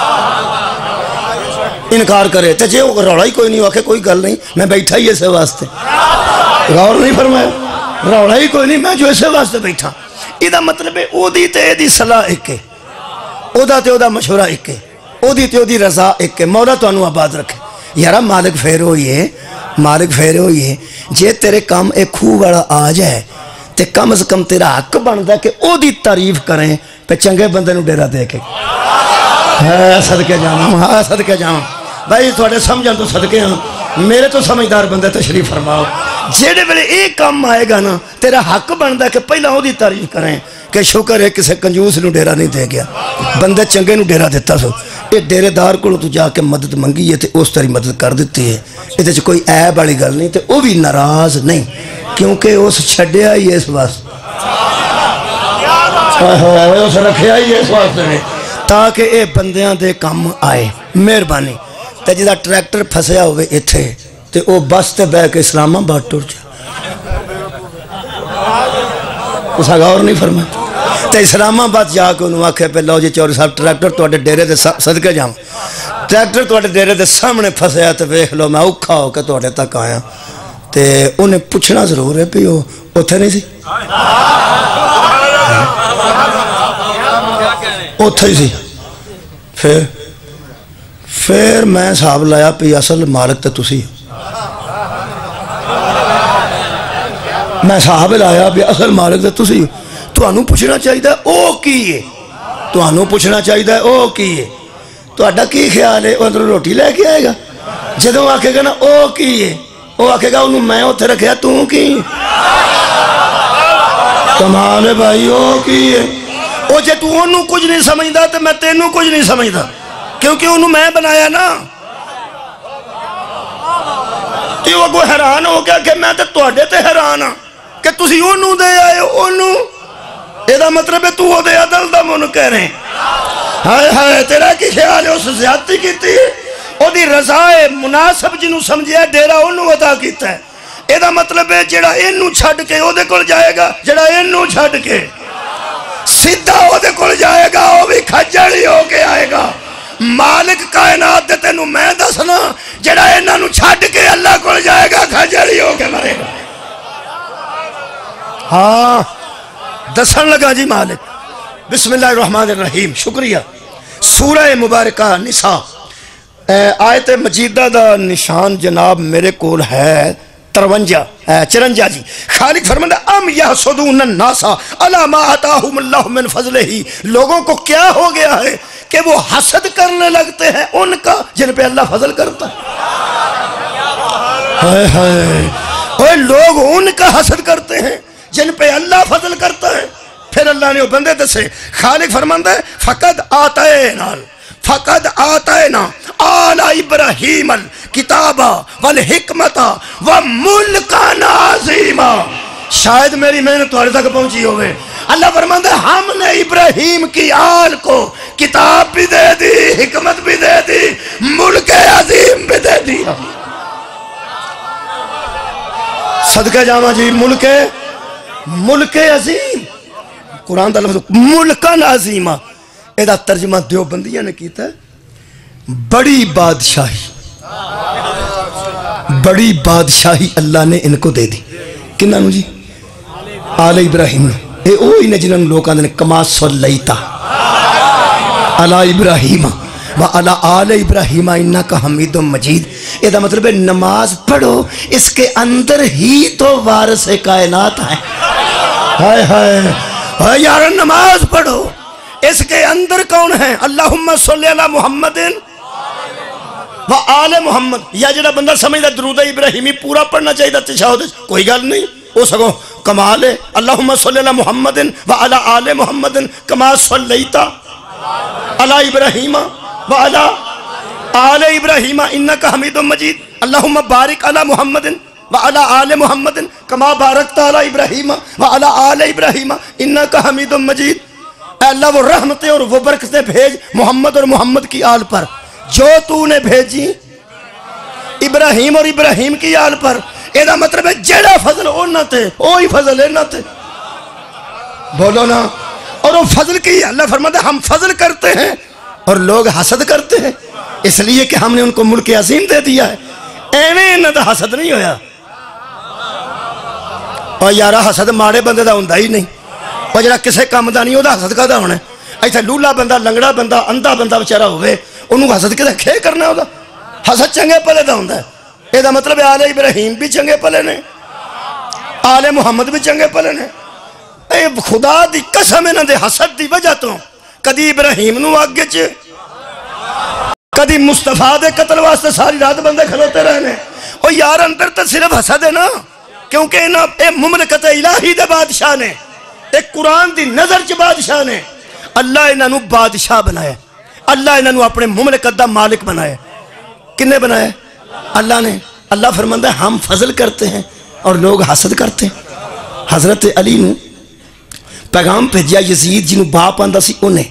[SPEAKER 2] انکار کرے تو جے وہ روڑا ہی کوئی نہیں واقع کوئی گل نہیں میں بیٹھا ہی اسے واسطے غور نہیں فرمایا روڑا ہی کوئی نہیں میں جو اسے واسطے بیٹھا یہ مطلب ہے او دی تے دی صلاح ایک ہے او دا تے او دا مشورہ ایک ہے او دی تے او دی رضا ایک ہے مولا تو انہوں آباد رکھے یارہ مالک پھیر ہوئی ہے جے تیرے کام ایک خوب بڑا آ جائے تے کم از کم تیرا حق بنتا ہے کہ او دی تعریف کریں پہ چنگے بندے نو ڈیرہ دے کے صدقے جاؤں بھائی تھوڑے سمجھان تو صدقے ہاں میرے تو سمجھدار بندے تشریف فرماؤ جیڑے بلے ایک کام آئے گا نا تیرا حق بنتا ہے کہ پہلا ہو دی تعریف کریں کہ شکر ہے کسے کنجوس نو ڈیرہ نہیں دے گیا بندے چنگے نو ڈیرہ دیتا سو یہ ڈیرے دار کو تو جا کے مدد منگی ہے تے اس طرح مدد کر دیتی ہے یہ تے کوئی عیب والی گل نہیں تے وہ بھی ناراض نہیں کیونکہ اس چھڈیا ہی اس واسطے اس رکھیا ہی اس واسطے تاکہ اے بندیاں دے کم آئے مہربانی تے جدا ٹریکٹر پھسیا ہوئے اتھے تے او بس تے بے کے اسلام آباد ٹر جا اسا غور نہیں فرمایا تے اسلام آباد جا کے انہوں آکھے پہ لو جی چوری صاحب ٹریکٹر توڑے ڈیرے دے صدقے جاؤں ٹریکٹر توڑے ڈیرے دے سامنے پھسیا تے ویکھ لو میں اوکھا ہو کے توڑے تک آیا تے انہیں پوچھنا ضرور ہے پہ اتھے نہیں سی اتھے ہی سی پھر میں صاحب لایا پی اصل مالک تے تسی میں صاحب لایا پی اصل مالک تے تسی تو انہوں پوچھنا چاہیے او کی ہے تو انہوں پوچھنا چاہیے او کی ہے تو اڈا کی خیال ہے وہ اندر روٹی لے کے آئے گا جدوں آکھے گا نا او کی ہے وہ آکھے گا انہوں میں اتھے رکھیا تو کی کمال ہے بھائی او کی ہے وہ جے تو انہوں کچھ نہیں سمجھدا تو میں تینوں کچھ نہیں سمجھدا کیونکہ انہوں میں بنایا نا تو وہ کوئی حیران ہو گیا کہ میں توڑے تے حیران ہاں کہ تسی انہوں دے آئے انہوں یہ مطلب ہے تو وہ دے عدل دا من کہہ رہے ہائے تیرا کی خیال ہے اس زیادتی کی تھی وہ دی رضائے مناسب جنہوں سمجھے ڈیرہ انہوں عطا کیتا ہے یہ مطلب ہے جڑا انہوں چھڑ کے وہ دے کل جائے گا جڑا انہوں چھڑ کے سیدھا وہ دے کل جائے گا وہ بھی کھجڑی ہو کے آئے گا مالک کائنات دے تینوں میں دسنا جڑا انہوں چھڑ کے اللہ کل جائے گا کھجڑی ہو کے مرے گا ہاں دسن لگا جی مالک بسم اللہ الرحمن الرحیم شکریہ سورہ مبارکہ نساء آیت مجیدہ دا نشان جناب میرے کول ہے 53 جی خالق فرماتا ام یحسدون الناس علی ما آتاہم اللہ من فضلہ لوگوں کو کیا ہو گیا ہے کہ وہ حسد کرنے لگتے ہیں ان کا جن پہ اللہ فضل کرتا ہے اوے لوگ ان کا حسد کرتے ہیں جن پہ اللہ فضل کرتا ہے. پھر اللہ نے وہ بندے دسے. خالق فرماندہ ہے فقد آتینا آل ابراہیم الکتاب والحکمت وملکا عظیما. شاید میری محنت تمہارے تک پہنچی ہوئے. اللہ فرماندہ ہے ہم نے ابراہیم کی آل کو کتاب بھی دے دی, حکمت بھی دے دی, ملک عظیم بھی دے دیا. صدقہ جامع جی, ملک عظیم. قرآن دا لفظ ملکن عظیمہ, ایدہ ترجمہ دیوبندیہ نے کیتا ہے بڑی بادشاہی. بڑی بادشاہی اللہ نے ان کو دے دی. کنہ نو جی؟ آل ابراہیم نو. اے اوہی نے جنہوں لوگ آدھنے کما صلیتا علی ابراہیم وعلی آل ابراہیم انکا حمید مجید. یہ دا مطلب ہے نماز پڑھو, اس کے اندر ہی تو وارث کائنات ہیں. ہائے ہائے یار, نماز پڑھو, اس کے اندر کون ہیں؟ اللہم صلی علی محمد و آل محمد. یا جڑا بندہ سمجھتا درود ابراہیمی پورا پڑھنا چاہیے تشہد, کوئی گل نہیں, وہ سگو کمال ہے. اللہم صلی علی محمد و علی آل محمد کما صلیتا علی ابراہیم و علی آل ابراہیم انکا حمید مجید. اللہم بارک علی محمد وعلی آل محمد کما بارکت علی ابراہیم وعلی آل ابراہیم انکا حمید مجید. اے اللہ وہ رحمتیں اور وہ برکتیں بھیج محمد اور محمد کی آل پر جو تو نے بھیجی ابراہیم اور ابراہیم کی آل پر. ایدہ مطلب ہے جڑا فضل اونا تھے وہی فضل اینا تھے. بولو نا. اور وہ فضل کی اللہ فرماتا ہے ہم فضل کرتے ہیں اور لوگ حسد کرتے ہیں, اس لیے کہ ہم نے ان کو ملک عظیم دے دیا ہے. ایویں انہاں دا حسد نہیں ہویا. اور یارا حسد ماڑے بندے دا ہوندہ ہی نہیں. اور جڑا کسے کام دا نہیں ہو دا حسد کا دا ہونا ہے. ایسا لولا بندہ, لنگڑا بندہ, اندھا بندہ بچارہ ہوئے, انہوں حسد کے دا کھے کرنا ہوگا. حسد چنگے پلے دا ہوندہ ہے. یہ دا مطلب ہے آل ابراہیم بھی چنگے پلے نے, آل محمد بھی چنگے پلے نے. اے خدا دی قسم انہاں دے حسد دی وجہ تو کدی ابراہیم نو آگے چے, کدی مصطفیٰ دے قتل واسطے ساری رات بندے کھلوتے رہنے. اور یار اندر تو صرف حسد ہے نا, کیونکہ انہاں اے مملکت الہی دے بادشاہ نے, ایک قرآن دی نظر چ بادشاہ نے. اللہ انہاں نو بادشاہ بنایا, اللہ انہاں نو اپنے مملکت دا مالک بنایا. کنے بنایا؟ اللہ نے. اللہ فرماندہ ہے ہم فضل کرتے ہیں اور لوگ حسد کرتے ہیں. حضرت علی نو پیغام بھیجیا یزید جنہوں باپ آندہ سی انہیں.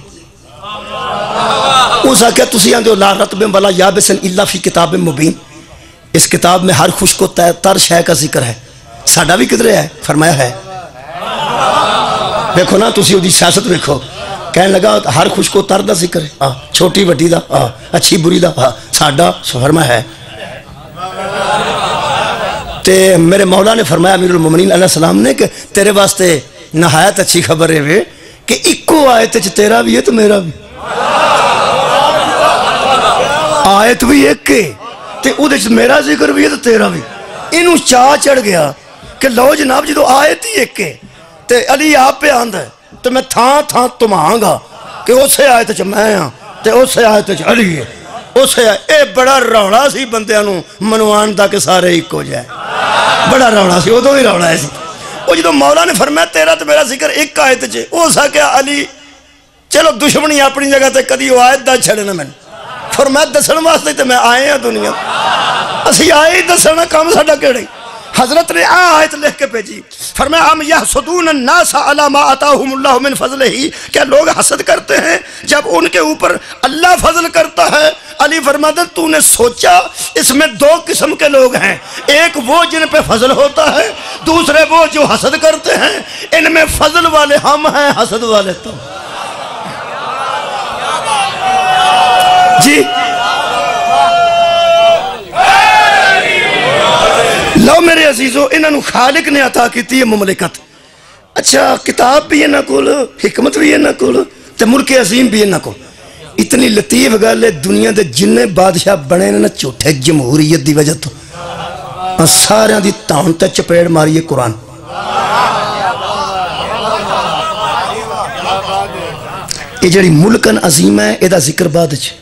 [SPEAKER 2] اس آکھیا تسی آندے ہو لا رتب ولا یابسن الا فی کتاب مبین, اس کتاب میں ہر خشک و تر شے کا ذکر ہے. ساڈا بھی کدھر ہے؟ فرمایا ہے. دیکھو نا تسی دی سیاست دیکھو, کہنے لگا ہر خشک و تر دا ذکر ہے, چھوٹی وڈی دا, اچھی بری دا, ساڈا فرمایا ہے. تے میرے مولا نے فرمایا امیر المومنین علیہ السلام نے کہ تیرے واسطے نہایت اچھی خبر ہے کہ اکو آیت تیرا بھی ہے تو میرا بھی. آیت بھی ایک کے تے او دے میرا ذکر بھی ہے تو تیرا بھی. انہوں چاہ چڑھ گیا کہ لو جناب جی تو آیت ہی ایک کے تے علی آپ پہ آندہ ہے تو میں تھان تم آنگا کہ اسے آیت چ میں ہاں تے اسے آیت چ علی ہے. اسے اے بڑا روڑا سی بندیاں نو منوان دا کہ سارے ایک ہو جائے. بڑا روڑا سی, وہ تو ہی روڑا ہے سی. وہ جدو مولا نے فرمایا تیرا تو میرا ذکر ایک آیت چے, وہ سا کیا علی چلو دشمنی اپنی جگہ تے کدی وہ آیت دا چھڑنا میں فرمایا دسن واسطے تے میں آئے ہیں دنیا, اسی آئے ہی دسنا کام ساڈا کیڑے. حضرت نے آیت لکھ کے بھیجی, فرمایا ام یحسدون الناس علی ما آتاہم اللہ من فضلہ, کیا لوگ حسد کرتے ہیں جب ان کے اوپر اللہ فضل کرتا ہے. علی فرماتا تو نے سوچا اس میں دو قسم کے لوگ ہیں, ایک وہ جن پہ فضل ہوتا ہے, دوسرے وہ جو حسد کرتے ہیں. ان میں فضل والے ہم ہیں, حسد والے تم. جی لو میرے عزیزو, انہوں خالق نے عطا کیتی ہے مملکت. اچھا کتاب بھی ہے نہ کول, حکمت بھی ہے نہ کول, تے ملک عظیم بھی ہے نہ کول. اتنی لطیف گل ہے, دنیا دے جنہیں بادشاہ بنے نا جھوٹے جمہوریت دی وجہ تو سارے دی تان تے چپیڑ ماری ہے قرآن. یہ جڑی ملکن عظیم ہے یہ دا ذکر بعد چ,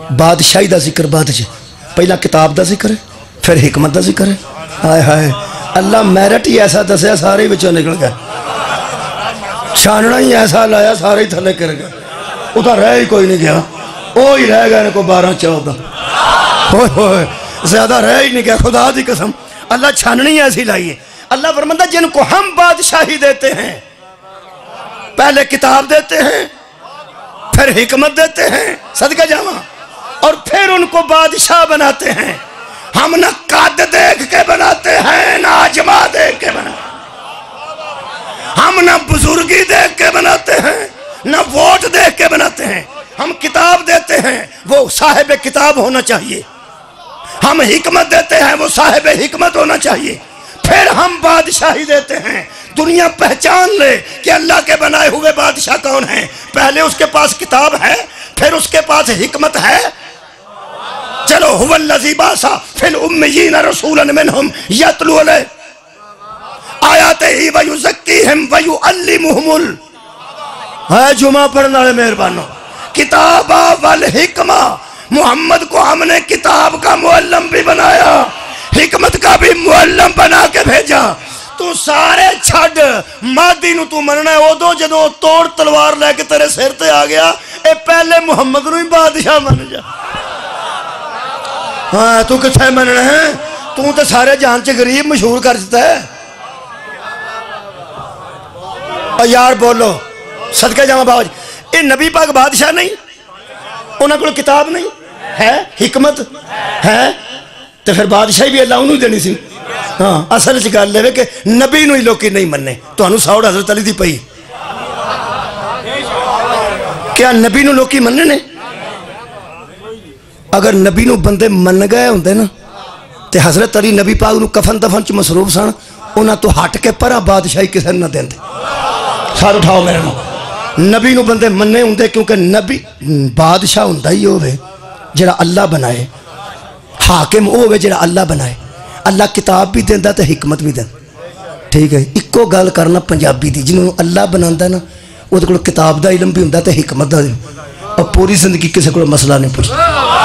[SPEAKER 2] بادشاہی دا ذکر بعد چ. پہلا کتاب دا ذکر ہے, پھر حکمت دا ذکر ہے. ہائے ہائے اللہ میرٹ ہی ایسا دسیا سارے ہی بچوں نکل گئے، چھاننا ہی ایسا لایا سارے ہی تھلے کر گئے، ادھر رہ ہی کوئی نہیں گیا، وہی رہ گئے ان کو 12-14 ہوئے زیادہ رہ ہی نہیں گیا، خدا دی قسم اللہ چھاننی ایسی لائی ہے۔ اللہ فرماتا جن کو ہم بادشاہی دیتے ہیں، پہلے کتاب دیتے ہیں، پھر حکمت دیتے ہیں صدقہ جاواں، اور پھر ان کو بادشاہ بناتے ہیں۔ ہم نہ قد دیکھ کے بناتے ہیں نہ اجما دیکھ کے بناتے ہیں، ہم نہ بزرگی دیکھ کے بناتے ہیں نہ ووٹ دیکھ کے بناتے ہیں۔ ہم کتاب دیتے ہیں، وہ صاحب کتاب ہونا چاہیے، ہم حکمت دیتے ہیں، وہ صاحب حکمت ہونا چاہیے، پھر ہم بادشاہی دیتے ہیں۔ دنیا پہچان لے کہ اللہ کے بنائے ہوئے بادشاہ کون ہیں، پہلے اس کے پاس کتاب ہے، پھر اس کے پاس حکمت ہے۔ چلو هو الذی بعث فی الامیین رسولا منہم یتلو آیاتہ ویزکیہم ویعلمہم ہے جمعہ پڑھنا ہے مہربانو کتاب والحکمہ۔ محمد کو ہم نے کتاب کا معلم بھی بنایا، حکمت کا بھی معلم بنا کے بھیجا۔ تو سارے چھڑ مادی نو تو مننا ہے، وہ دو جدو توڑ تلوار لے کے تیرے سر تے آ گیا، اے پہلے محمد نو ہی بادشاہ من جا۔ ہاں تو کتھے مننا ہے، تو تے سارے جہان چے غریب مشہور کر دیتا ہے۔ اور یار بولو صدقہ جاواں بابا جی، اے نبی پاک بادشاہ نہیں، انہاں کو کتاب نہیں ہے، حکمت ہے، تو پھر بادشاہی بھی اللہ انہوں دینی سی۔ ہاں اصل چکار لے کہ نبی نو ہی لوکی نہیں مننے، تو انہوں ساؤڑ حضرت علی دی پئی، کیا نبی نو لوکی مننے نے؟ اگر نبی نو بندے من گئے ہوندے نا تے حضرت علی نبی پاک نو کفن دفن چ مصروف سن، انہاں تو ہٹ کے پرا بادشاہی کسے نہ دیندے۔ سار اٹھاؤ میرے نو، نبی نو بندے مننے ہوندے کیونکہ نبی بادشاہ ہوندا ہی ہوے جڑا اللہ بنائے، حاکم ہوے جڑا اللہ بنائے۔ اللہ کتاب بھی دیندا تے حکمت بھی دیندا، ٹھیک ہے۔ اکو گل کرنا پنجابی دی، جنہوں اللہ بناندا نا وہ کول کتاب دا علم بھی ہوندا تے حکمت دا، اور پوری زندگی کسی کو مسئلہ نہیں پوچھتا۔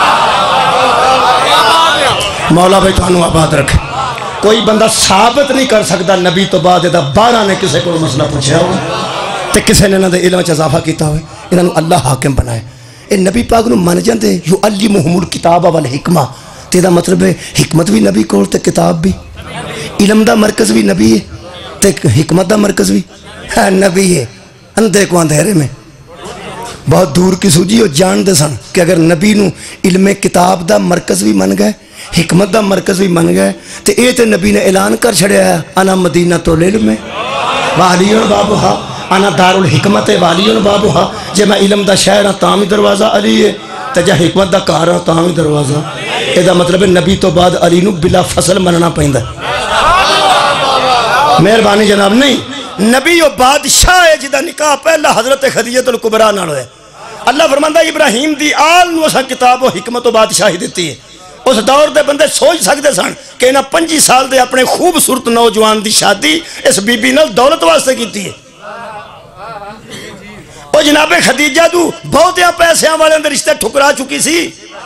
[SPEAKER 2] مولا بھائی تانوں آباد رکھے، کوئی بندہ ثابت نہیں کر سکتا نبی تو بعد دا 12 نے کسی کو مسئلہ پوچھا ہو تے کسی نے انہاں دے علم وچ اضافہ کیتا ہوئے، انہاں نوں اللہ حاکم بنائے۔ اے نبی پاک نوں من جاندے یعلمہم الکتاب والحکمہ، تے دا مطلب ہے حکمت بھی نبی کول تے کتاب بھی، علم دا مرکز بھی نبی ہے تے حکمت دا مرکز بھی نبی ہے۔ اندھے کو اندھیرے میں بہت دور کی سوجی، وہ جان دے سن کہ اگر نبی نو علم کتاب دا مرکز بھی من گئے، حکمت دا مرکز بھی من گئے، تے اے تے نبی نے اعلان کر چھڑیا ہے انا مدینہ تو العلم والیون بابوہا، انا دار الحکمت والیون بابوہا۔ جے میں علم دا شہر ہاں تاں بھی دروازہ علی ہے، تے جے حکمت دا کار ہاں تاں بھی دروازہ۔ اے دا مطلب ہے نبی تو بعد علی نو بلا فصل مننا پیندا۔ مہربانی جناب، نہیں نبی و بادشاہ ہے جدا نکاح پہلا حضرت خدیجہ الکبریٰ نال ہے۔ اللہ فرماندا ابراہیم دی آل نو اساں کتاب و حکمت و بادشاہی دیتی ہے۔ اس دور دے بندے سوچ سکتے سن کہ انہاں 25 سال دے اپنے خوبصورت نوجوان دی شادی اس بی بی نال دولت واسطے کیتی ہے۔ او جناب خدیجہ تو بہتیاں پیسیاں والے اندر رشتے ٹھکرا چکی سی۔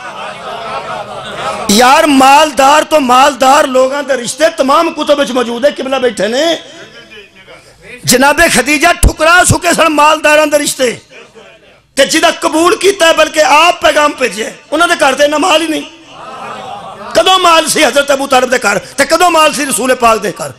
[SPEAKER 2] یار مالدار تو مالدار لوگاں دے رشتے تمام کتب وچ موجود ہے، قبلہ بیٹھے نے۔ جناب خدیجہ ٹھکرا چکے سن مالداراں دے رشتے، تے جدا قبول کیتا ہے بلکہ آپ پیغام بھیجے، انہاں دے گھر تے انہاں مال ہی نہیں۔ کدوں مال سی حضرت ابو طالب دے گھر تے کدوں مال سی رسول پاک دے گھر؟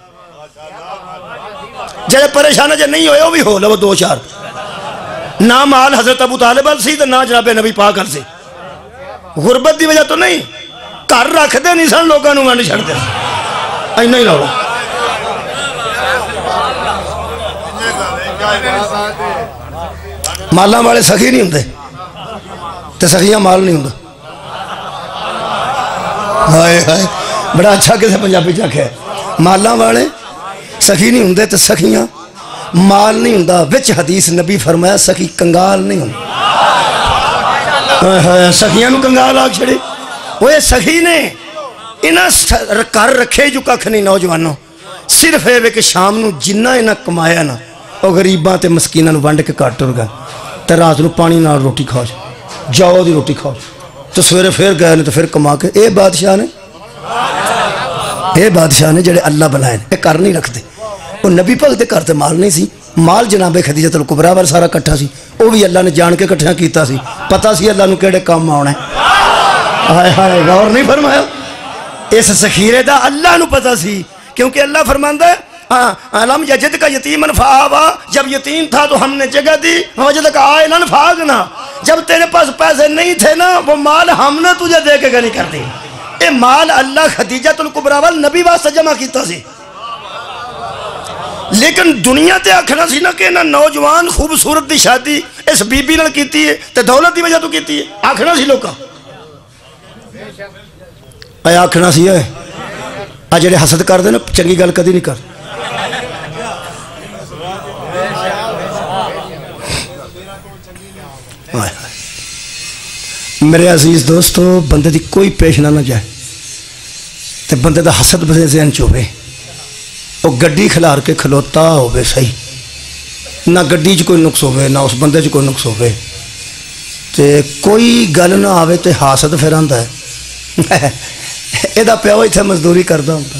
[SPEAKER 2] جڑے پریشان جے نہیں ہوئے وہ بھی ہو لو 2-4۔ نہ مال حضرت ابو طالب ال سی تے نہ جناب نبی پاک ال سی، غربت دی وجہ تو نہیں، گھر رکھ دے نہیں سن لوگاں نوں ونڈ چھڑ دے، اینا ہی لاؤ۔ مالاں والے سخی نہیں ہوندے تے سخیاں مال نہیں ہوندا۔ ہائے ہائے بڑا اچھا کسے پنجابی چ آکھیا، مالاں والے سخی نہیں ہوندے تے سخیاں مال نہیں ہوندا۔ وچ حدیث نبی فرمایا سخی کنگال نہیں ہوندا۔ ہائے ہائے سخیاں نوں کنگال آکھ چھڑے، وہ سخی نے انہاں کر رکھے جو ککھ نہیں نوجوانوں، صرف اے کہ شام نو جنہ انہاں کمایا نا وہ غریباں تے مسکیناں نوں ونڈ کے کٹ ٹر گئے، تے رات نو پانی نال روٹی کھاؤ، جاؤ دی روٹی کھاؤ، تو سویرے پھر گئے نے تو پھر کما کے۔ اے بادشاہ نے یہ بادشاہ نے جڑے اللہ بنائے یہ کر نہیں رکھتے وہ نبی پاک دے گھر تے مال نہیں سی مال جناب خدیجہ الکبریٰ وال سارا کٹھا سی وہ بھی اللہ نے جان کے کٹھا کیتا سی پتہ سی اللہ نو کیڑے کام آنا ہے ہائے ہائے غور نہیں فرمایا اس ذخیرے دا اللہ نو پتہ سی کیونکہ اللہ فرماندا ہے علم یجد کا یتیمن فآوا جب یتیم تھا تو ہم نے جگہ دی وجدک عائلن فاغنا جب تیرے پاس پیسے نہیں تھے نا وہ مال ہم نے تجھے دے کے گنی کر دی اے مال اللہ خدیجہ الکبریٰ وال نبی واسطے جمع کیتا سی لیکن دنیا تے آکھنا سی نا کہ نا نوجوان خوبصورت دی شادی اس بی بی نال کیتی ہے تے دولت دی وجہ تو کیتی ہے آکھنا سی لوکاں اے آکھنا سی ہے آ جڑے حسد کر دے نا چنگی گل کدی نہیں کر میرے عزیز دوستو بندے دی کوئی پیش نہ جائے تے بندے دا حسد بندے ذہن چوبے وہ گڈی کھلار کے کھلوتا ہوئے صحیح نہ گڈی چ کوئی نقص ہوئے نہ اس بندے چ کوئی نقص ہوئے تے کوئی گل نہ آوے تے حاسد پھر آندا ہے اے دا پیو ایتھے مزدوری کردا ہوندا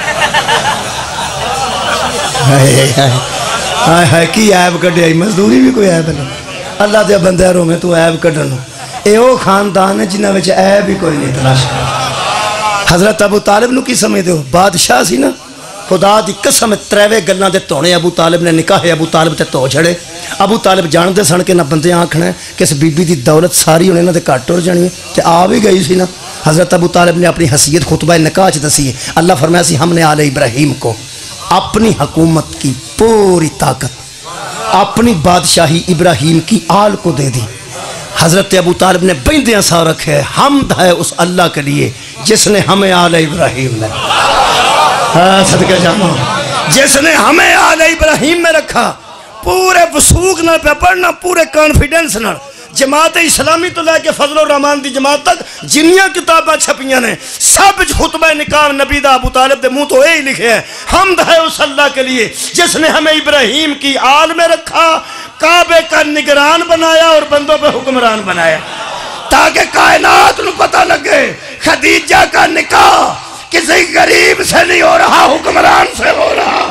[SPEAKER 2] ہائے ہائے کی عیب کڈیا مزدوری بھی کوئی عیب نہیں اللہ دے بندے رومے تو عیب کڈن اے او خاندان ہے جنہاں وچ عیب بھی کوئی نہیں تلاش حضرت ابو طالب نو کی سمجھدے ہو بادشاہ سی نا خدا دی قسم تریوے گلاں دے تونے ابو طالب نے نکاح ابو طالب تے تو چھڑے ابو طالب جاندے سن کے نہ بندے آکھنا ہے کہ اس بی بی دی دولت ساری انہیں نہ تے کٹ ٹر جانی ہے تے آ بھی گئی سی نا حضرت ابو طالب نے اپنی حیثیت خطبہ نکاح چ دسی ہے اللہ فرمایا سی ہم نے آل ابراہیم کو اپنی حکومت کی پوری طاقت اپنی بادشاہی ابراہیم کی آل کو دے دی حضرت ابو طالب نے بیندیاں سا رکھے ہے حمد ہے اس اللہ کے لیے جس نے ہمیں آل ابراہیم میں صدقہ جانا جس نے ہمیں آل ابراہیم میں رکھا پورے وثوق نہ پہ پڑھنا پورے کانفیڈنس نہ جماعت اسلامی تو لے کے فضل الرحمان دی جماعت تک جنیاں کتاباں چھپیاں نے سب خطبہ نکاح نبی دا ابو طالب دے منہ تو یہی لکھے ہے حمد ہے اس اللہ کے لیے جس نے ہمیں ابراہیم کی آل میں رکھا کعبے کا نگران بنایا اور بندوں پہ حکمران بنایا تاکہ کائنات نو پتہ لگے خدیجہ کا نکاح کسی غریب سے نہیں ہو رہا حکمران سے ہو رہا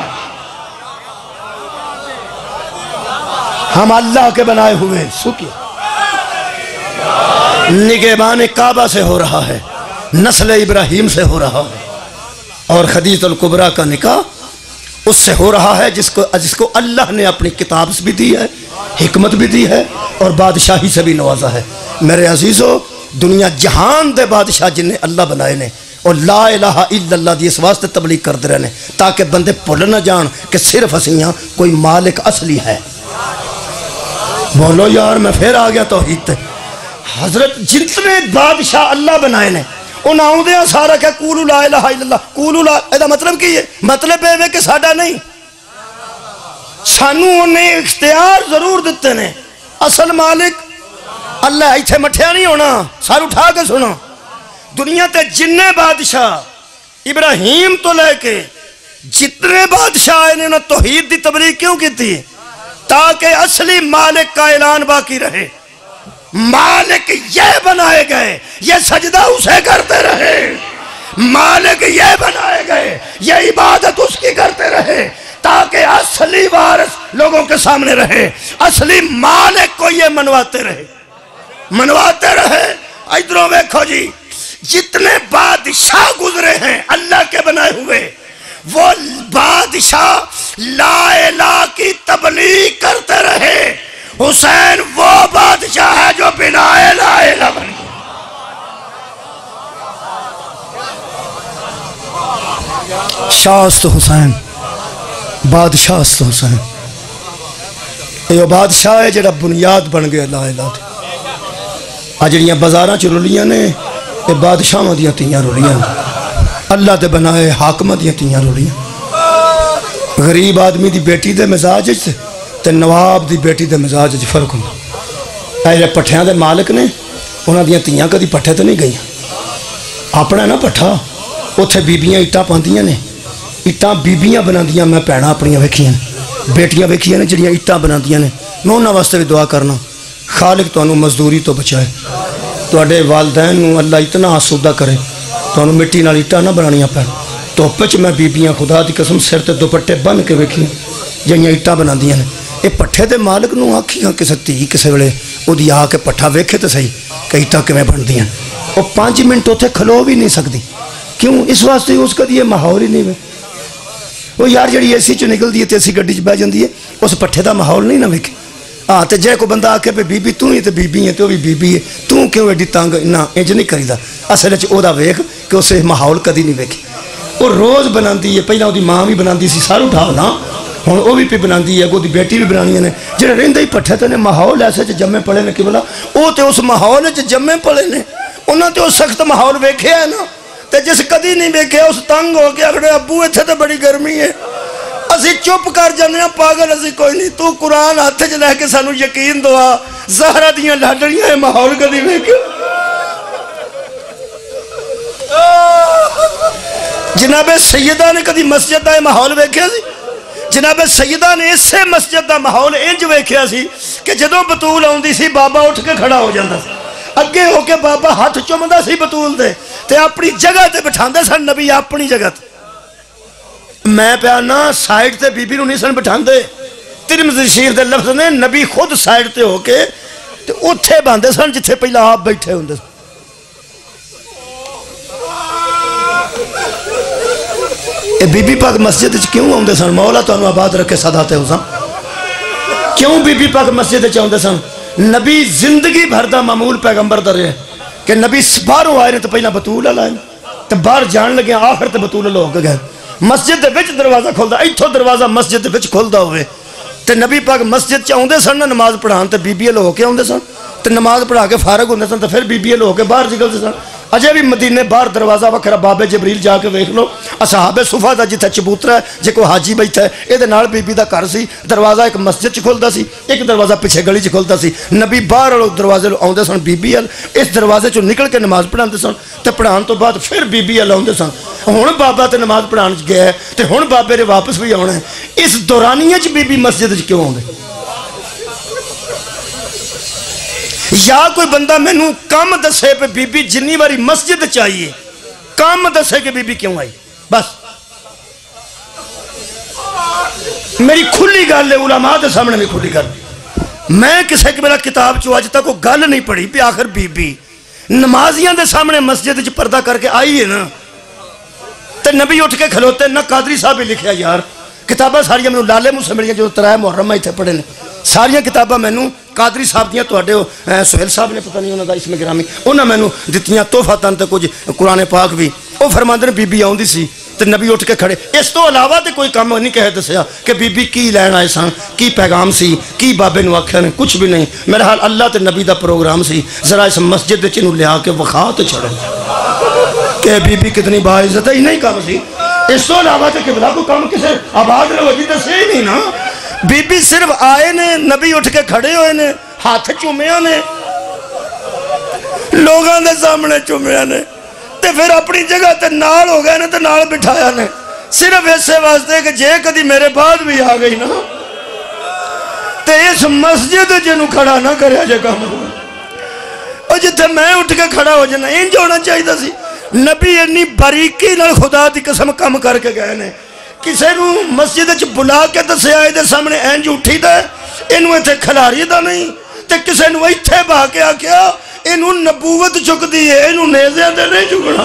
[SPEAKER 2] ہم اللہ کے بنائے ہوئے سکیے نگہبان کعبہ سے ہو رہا ہے نسل ابراہیم سے ہو رہا ہے اور خدیجہ الکبریٰ کا نکاح اس سے ہو رہا ہے جس کو اللہ نے اپنی کتاب سے بھی دی ہے حکمت بھی دی ہے اور بادشاہی سے بھی نوازا ہے میرے عزیزو دنیا جہان دے بادشاہ جنہیں اللہ بنائے نے اور لا الہ الا اللہ دی اس واسطے تبلیغ کرتے رہنے تاکہ بندے بھول نہ جان کہ صرف اسیاں کوئی مالک اصلی ہے بولو یار میں پھر آ گیا توحید تے حضرت جتنے بادشاہ اللہ بنائے نے انہاں آؤندے ہیں سارا کہ قولوا لا الہ الا اللہ قولوا لا ایدہ مطلب کی ہے مطلب ہے کہ ساڑھا نہیں سانو انہیں اختیار ضرور دیتے نے اصل مالک اللہ ایتھے مٹھیا نہیں ہونا سار اٹھا کے سنا دنیا تے جننے بادشاہ ابراہیم تو لے کے جتنے بادشاہ آئے نے انہوں توحید دی تبلیغ کیوں کی تھی تاکہ اصلی مالک کا اعلان باقی رہے مالک یہ بنائے گئے یہ سجدہ اسے کرتے رہے مالک یہ بنائے گئے یہ عبادت اس کی کرتے رہے تاکہ اصلی وارث لوگوں کے سامنے رہے اصلی مالک کو یہ منواتے رہے ادھروں دیکھو جی جتنے بادشاہ گزرے ہیں اللہ کے بنائے ہوئے وہ بادشاہ لا الہ کی تبلیغ کرتے رہے حسین وہ بادشاہ ہے جو بنا لا الہ بن گیا شاہ است حسین بادشاہ است حسین یہ بادشاہ ہے جڑا بنیاد بن گیا لا الہ دی آجڑیاں بازاراں چ رولیاں نے یہ بادشاہ دیاں تیاں رولیاں اللہ دے بنائے حاکمہ دیاں تیاں رولیاں غریب آدمی دی بیٹی دے مزاج تے نواب دی بیٹی دے مزاج فرق ہوں ایرے پٹھیاں دے مالک نے انہاں دیاں تیاں کدی پٹھے تے نہیں گئی اپنا نا پٹھا اتھے بیبیاں اٹاں پاندیاں نے اٹاں بیبیاں بنا دیاں میں پیڑا اپنیاں ویکھیاں بیٹیاں ویکھیاں نے جڑیاں اٹاں بنا دیاں نے میں انہاں واسطے بھی دعا کرنا خالق تو انہوں مزدوری تو بچائے تو اڈے والدین اللہ اتنا آسودہ کرے تو انہوں مٹی نال اٹاں نہ بنانیاں پہ धुप च मैं बीबियां खुदा की कसम सिर ते दुपट्टे बन के वेखियां जिहड़ियां इट्टां बनांदियां ने। ये पट्ठे दे मालिक नूं आखियां किसी धी किसी वेले उहदी आके पट्ठा वेखे तो सही कि इट्टां किवें बनदियां। वो 5 मिनट उत्थे खलो भी नहीं सकती। क्यों? इस वास्ते उस कदी ये माहौल ही नहीं वे। वो यार जी एसी चो निकलती है तो एसी गड्डी च बह जाती है, उस पट्ठे का माहौल नहीं ना वेखे। हाँ तो जे कोई बंदा आके भी बीबी तू ही तो बीबी है तो भी बीबी है, तू क्यों एडी तंग ना इंज नहीं करीदा। असल ओहदा वेख कि उस माहौल कदी नहीं वेखे। वो रोज़ बनाती है, पहला उसकी माँ भी बनाती सी सारू ठाव ना, हुण वो भी बनाती है, अगों दी बेटी भी बनानियां ने। जिहड़े रहिंदे ही पट्ठे ते ने माहौल ऐसे च जम्मे पले ने कि बोला वो तो उस माहौल च जम्मे पले ने, उन्होंने तो सख्त माहौल वेख्या है ना। तो जिस कदी नहीं वेख्या उस तंग हो के आखड़े अबू इत्थे तो बड़ी गर्मी है, असी चुप कर जाने पागल असी कोई नहीं, तू कुरान हाथ च लैके सानू यकीन दवा ज़हरा दियां लाडड़ियां माहौल कदी वेख्या। जनाबे सैयदा ने कदी मस्जिद का माहौल वेख्या सी? जनाबे सैयदा ने इसे मस्जिद का माहौल इंज वेख्या सी कि जदों बतूल आउंदी सी बाबा उठ के खड़ा हो जाता सी, अगे होके बाबा हाथ चुमदा सी बतूल दे ते अपनी जगह ते बिठांदे सन नबी अपनी जगह ते। मैं पिया ना साइड ते बीबी नूं नहीं सन बिठांदे। तिरमिज़ी शरीफ दे लफ्ज़ ने नबी खुद साइड ते होके ते उत्थे बांधे सन जिथे पहला आप बैठे हुंदे। ये बीबी पाक मस्जिद क्यों आउंदे सन? मौला तुहानू आबाद रखे सदाते हुसा। क्यों बीबी पाक मस्जिद आउंदे सन? नबी जिंदगी भर का मामूल पैगंबर दा रहे कि नबी बाहरों आए तो पहला बतूल लाए तो बाहर जान लगे आखिर तो बतूल लोग गए। मस्जिद के दरवाजा खुलता, इतों दरवाजा मस्जिद के खुलता होवे ते नबी पाक मस्जिद च आउंदे सन ना नमाज पढ़ान ते बीबी लो के आउंदे सन ते नमाज पढ़ा के फारग होंदे सन तो फिर बीबी लो के बाहर निकलते सन। अजे भी मदीने बाहर दरवाजा वखरा बाबे जबरील जाके वेख लो, असहाबे सुफा का जिथे चबूतरा है जे कोई हाजी बैठा है ये बीबी का घर सी। दरवाजा एक मस्जिद च खुलता सी, एक दरवाजा पिछे गली च खुलता सी। नबी बाहर वाले दरवाजे आउंदे सन बीबी अल, इस दरवाजे चो निकल के नमाज पढ़ाते सन तो पढ़ाने तो बाद फिर बीबी अल आउंदे सन। हुण बाबा तो नमाज पढ़ाने गया तो हुण बाबे ने वापस भी आना है। इस दौरानिया च बीबी मस्जिद च क्यों आउंदे? या कोई बंदा मैनू कम दसे पे बीबी जिन्नी बारी मस्जिद चाहिए कम दसे कि बीबी क्यों आई। बस मेरी खुली गल है, उलमा के सामने भी खुली गल। मैं किसी की मेरा किताब चो अज तक कोई गल नहीं पढ़ी भी आखिर बीबी नमाजियां के सामने मस्जिद च पर्दा करके आई है ना तो नबी उठ के खलोते ना। कादरी साहब भी लिखा यार किताबां सारिया मैनू लाले मूसे मिलियां जो 3 मुहर्रम इत्थे पढ़े ने सारिया किताबां मैनू कादरी साहब दियां तुहाडे सुहेल साहब ने पता नहीं उन्होंने इसमें गिरामी उन्हें मैनू दित्तियां तोहफतन ते कुछ कुरान पाक भी। वो फरमांदे ने बीबी आउंदी सी ते नबी उठ के खड़े। इस तो अलावा तो कोई काम नहीं कहे दसिया कि बीबी की लैन आए सन, की पैगाम सी, की बाबे नूं आख्या ने, कुछ भी नहीं। मेरा हाल अल्लाह ते नबी का प्रोग्राम सी। जरा इस मस्जिद च इहनूं लिया के विखा ते छड़ो कि बीबी कितनी बाइज्जत है। इन्ना ही काम सी, इस तो अलावा तो किबला को काम किसी आबाद रहो जी दसे ही नहीं ना। बीबी सिर्फ आए ने, नबी उठ के खड़े होए ने, हाथ चूमिया ने, लोगों के सामने चूमिया ने ते फिर अपनी जगह ते नाल हो गए ने ते नाल बिठाया ने सिर्फ इसे वास्ते कि जे कदी मेरे बाद भी आ गई ना ते इस मस्जिद जिन्हों खड़ा ना करे जे काम और जिथे मैं उठ के खड़ा हो जाना। इंज होना चाहिए सी। नबी इन्नी बारीकी नाल खुदा की कसम काम करके गए ने। किसी मस्जिद च बुला के दसिया ये सामने इंज उठी दा इनू इत्थे खिलारी दा नहीं ते किसी ने इत्थे बहा के आख्या इनू नबूवत चुकती है, इनू नेज़ियां ते नहीं चुकना।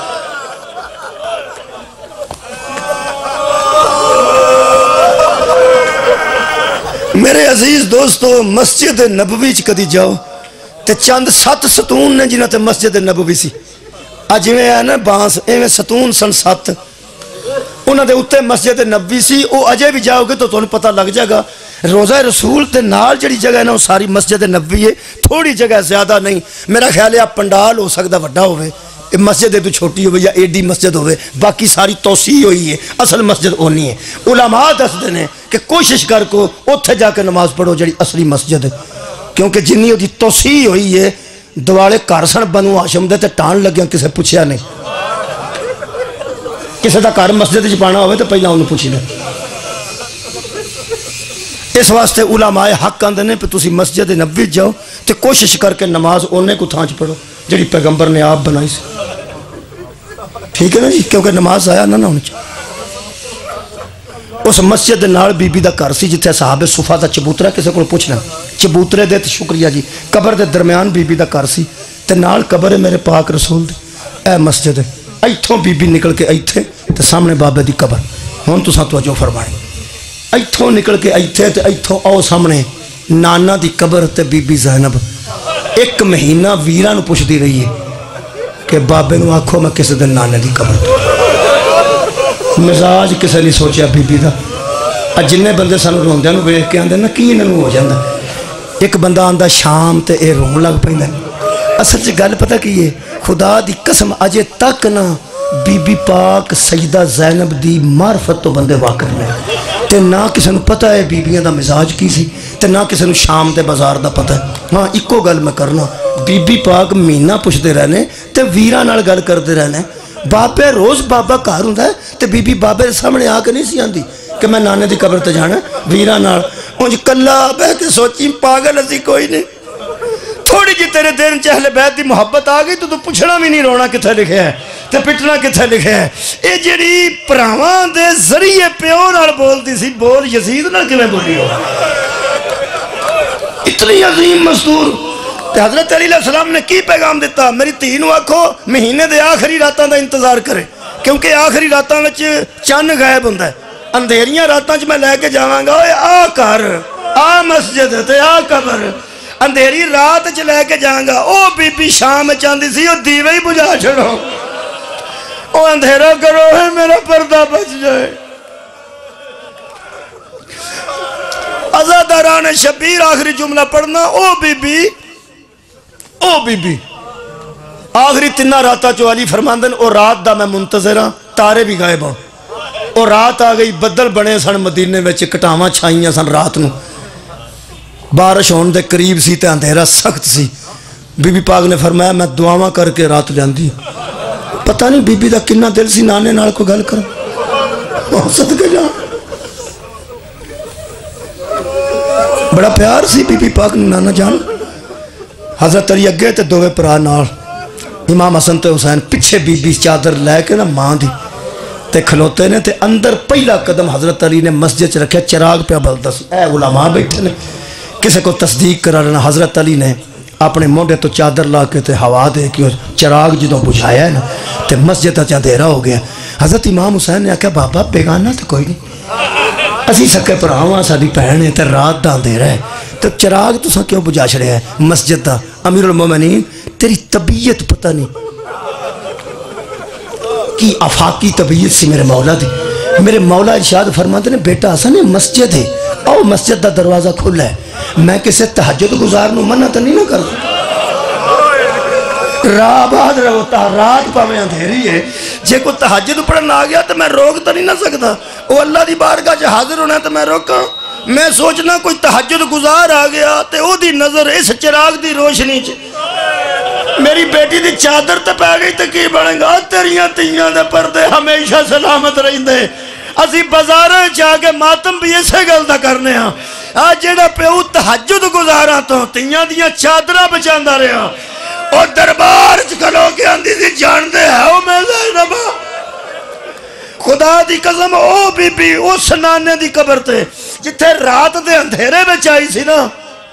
[SPEAKER 2] मेरे अजीज दोस्तों मस्जिद नबवी च कदी जाओ ते चंद 7 सतून ने जिन्हां ते मस्जिद नबवी सी। अज जिवें है ना बांस इवें सतून सन 7 उन्होंने उत्ते मस्जिद नबवी सी। वो अजे भी जाओगे तो तुहानूं पता लग जाएगा। रोज़ा रसूल ते नाल जिहड़ी जगह है ना वो सारी मस्जिद नबवी है, थोड़ी जगह ज़्यादा नहीं। मेरा ख्याल है पंडाल हो सकता वड्डा होवे, मस्जिद तो छोटी होवे या एडी मस्जिद होवे, बाकी सारी तोसी हुई है, असल मस्जिद ओनी है। उलमा दसदे ने कि कोशिश कर को उत्थे जाके नमाज पढ़ो जिहड़ी असली मस्जिद है, क्योंकि जिन्नी उहदी तोसी हुई है दुआले घर सन बनु हाशम दे ते टाण लग्या किसे पुछया नहीं। किसी का घर मस्जिद च पाना हो तो पहला उन्होंने पुछी ले। इस वास्ते उलमाए हक आंदे ने तुसी मस्जिद नबवी जाओ तो कोशिश करके नमाज उन्ने को थां च पढ़ो जिहड़ी पैगंबर ने आप बनाई सी। ٹھیک ہے نا جی، کیونکہ نماز آیا نہ ہونی چاہیے۔ اس مسجد دے نال بی بی دا گھر سی جتھے صحابہ صفا دا چبوترا کسے کو پوچھنا چبوترے دے تے شکریہ جی، قبر دے درمیان بی بی دا گھر سی تے نال قبر ہے میرے پاک رسول دی، اے مسجد ہے ایتھوں بی بی نکل کے ایتھے تے سامنے بابے دی قبر۔ ہن تساں توجہ فرمائیں، ایتھوں نکل کے ایتھے تے ایتھوں آؤ سامنے نانا دی قبر تے بی بی زینب 1 مہینہ ویراں نو پوچھدی رہی ہے کہ بابے نو آکھو میں کس دن نانے دی قبر تو مزاج کسے نہیں سوچیا بی بی دا۔ جنہیں بندے سانو روندیاں نو ویکھ کے آندے نا کی انہاں نو ہو جاندا، ایک بندہ آندا شام تے اے رون لگ پیندا۔ اصل چ گل پتہ کی ہے، خدا دی قسم اجے تک نہ بی بی پاک سیدہ زینب دی معرفت تو بندے واقف نے تے نہ کسے نو پتہ ہے بیبیاں دا مزاج کی سی تے نہ کسے نو شام تے بازار دا پتہ ہے۔ ہاں اکو گل میں کرنا، بی بی پاک مہینہ پوچھتے رہنے تے ویراں نال گل کرتے رہنے۔ بابے روز بابا گھر ہوندا ہے تے بی بی بابے دے سامنے آ کے نہیں سی آندی کہ میں نانے دی قبر تے جانا ویراں نال۔ اونج کلا بہ کے سوچی پاگل اسی کوئی نہیں، تھوڑی جی تیرے دل چ اہل بیت دی محبت آ گئی تو پوچھنا بھی نہیں رونا کتھے لکھیا ہے تے پٹنا کتھے لکھیا ہے۔ اے جڑی پراواں دے ذریعے پیو نال بولدی سی، بول یزید نال کیویں بولی ہو؟ اتنی عظیم مستور۔ تے حضرت علی علیہ السلام نے کی پیغام دیتا؟ میری دھی نو آکھو مہینے دے آخری راتاں دا انتظار کرے، کیونکہ آخری راتاں وچ چن غائب ہوندا ہے۔ اندھیریاں راتاں چ میں لے کے جاواں گا، اوے آ کر آ مسجد تے آ قبر، اندھیری رات چ لے کے جاؤں گا۔ او بی بی شام چاندی سی او دیوے ہی بجھا چھڑو، او اندھیرا کرو ہے میرا پردہ بچ جائے۔ عزاداران شبیر آخری جملہ پڑھنا، او بی بی آخری 3 راتہ چو علی فرماندن او رات دا میں منتظر ہاں، تارے بھی غائب ہاں۔ او رات آ گئی، بدل بنے سن مدینے وچ، کٹاواں چھائیاں سن رات نو، بارش ہون دے قریب سی تے اندھیرا سخت سی۔ بی بی پاک نے فرمایا میں دعاواں کر کے رات جاندی۔ پتہ نہیں بی بی دا کنا دل سی نانے نال کو گل کرو، صدقے جا بڑا پیار سی بی بی پاک نے نانا جان۔ حضرت علی اگے تے دوویں پرا نال، امام حسن تے حسین پچھے بی بی چادر لے کے نا ماں دی تے کھلوتے نے تے اندر پہلا قدم حضرت علی نے مسجد چ رکھیا، چراغ پہ بلدا سی۔ اے علماء بیٹھے نے، کسے کو تصدیق کرا لینا، حضرت علی نے اپنے موڈے تو چادر لا کے تے ہوا دے کے چراغ جدوں بجھایا ہے نا تے مسجد تے اندھیرا ہو گیا۔ حضرت امام حسین نے آکھیا بابا بیگانہ تے کوئی نہیں، اسی سکے پراواں ساڈی بہن ہے تے رات دا اندھیرا ہے تے چراغ تساں کیوں بجھا چھڑیا ہے مسجد دا؟ امیر المومنین تیری طبیعت پتہ نہیں کی آفاقی طبیعت سی میرے مولا دی۔ میرے مولا ارشاد فرماتے ہیں بیٹا حسن یہ مسجد ہے، او مسجد دا دروازہ کھلا ہے، میں کسے تہجد گزار نو منع تو نہیں نہ کر دوں، راباد رہتا رات پاویں اندھیری ہے، جے کو تہجد پڑھنا آ گیا تو میں روک تو نہیں نہ سکتا، او اللہ دی بارگاہ چ حاضر ہونا تو میں روکاں؟ میں سوچنا کوئی تہجد گزار آ گیا تے او دی نظر اس چراغ دی روشنی چ میری بیٹی دی چادر تے پہ گئی تے کی بڑھیں گا؟ تیریاں تیاں دے پردے ہمیشہ سلامت رہیں دے۔ اسی بازاریں چاہ کے ماتم بھی اسے گل دا کرنے ہاں، آج جیڑا پیو تہجد گزاراں تو تیاں دیاں چادرہ بچاندہ رہے ہاں، اور دربار چکلو کے اندھی سی جان دے ہے او میں زینبہ خدا دی قسم او بی بی اس نانے دی قبر تے جتھے رات دے اندھیرے میں چاہی سی نا،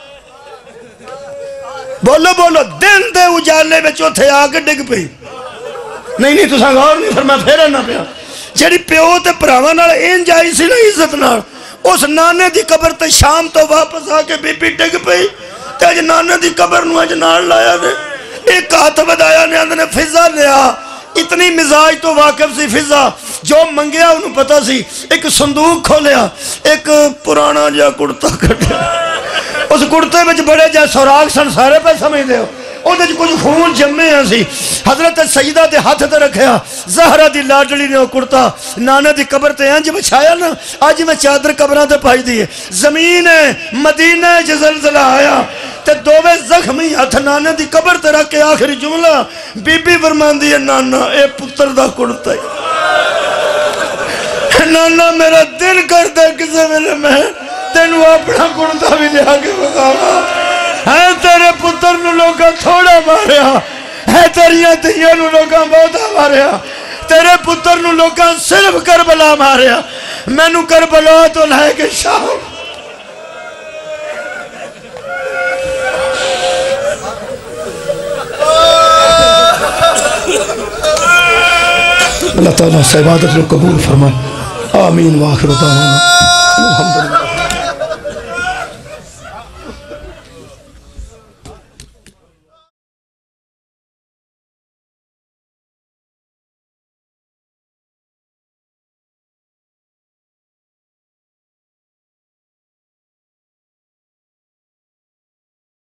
[SPEAKER 2] بولو بولو دن دے اجالے میں چوتھے آگے ڈگ پئی نہیں تو ساں غور نہیں فرما پھیرا نہ پیا جیڑی پیو تے پراواں نال انج آئی سی نا عزت نال، اس نانے دی قبر تے شام تو واپس آ کے بی بی ڈگ پئی تے اج نانے دی قبر نو اج نال لایا نے، ایک ہاتھ بدایا نے اندر نے فضا لیا، اتنی مزاج تو واقف سی فضا، جو منگیا انہوں پتا سی، ایک صندوق کھولیا، ایک پرانا جا کرتا کٹیا، اس کرتے میں بڑے جا سوراغ سن سارے پہ سمجھ دے ہو، اوہ دے کچھ خون جمعے ہیں سی، حضرت سیدہ دے ہاتھ تے رکھیا، زہرہ دی لاڈلی نے وہ کرتا، نانا دی قبر تے انج بچھایا نا، آج میں چادر قبرہ تے پائی دیئے، زمین ہے مدینہ جزلزلہ آیا، تے دووے زخمی ہاتھ نانا دی قبر تے رکھ کے آخری جملہ، بی بی فرمان دیئے نانا اے پتر دا کرتا ہے، نانا میرا دل کرتا ہے کسے ملے میں تینو اپنا کرتا بھی لیا کے بتاوا ہے تیرے پتر نو لوگا تھوڑا ماریا ہے تیریاں تیاں نو لوگا بہتا ماریا
[SPEAKER 3] تیرے پتر نو لوکاں صرف کربلا ماریا، میں نو کربلا تو لائے کے شام۔
[SPEAKER 2] اللہ تعالیٰ سے عبادت کو قبول فرمائے، آمین، وآخر دعوانا الحمدللہ۔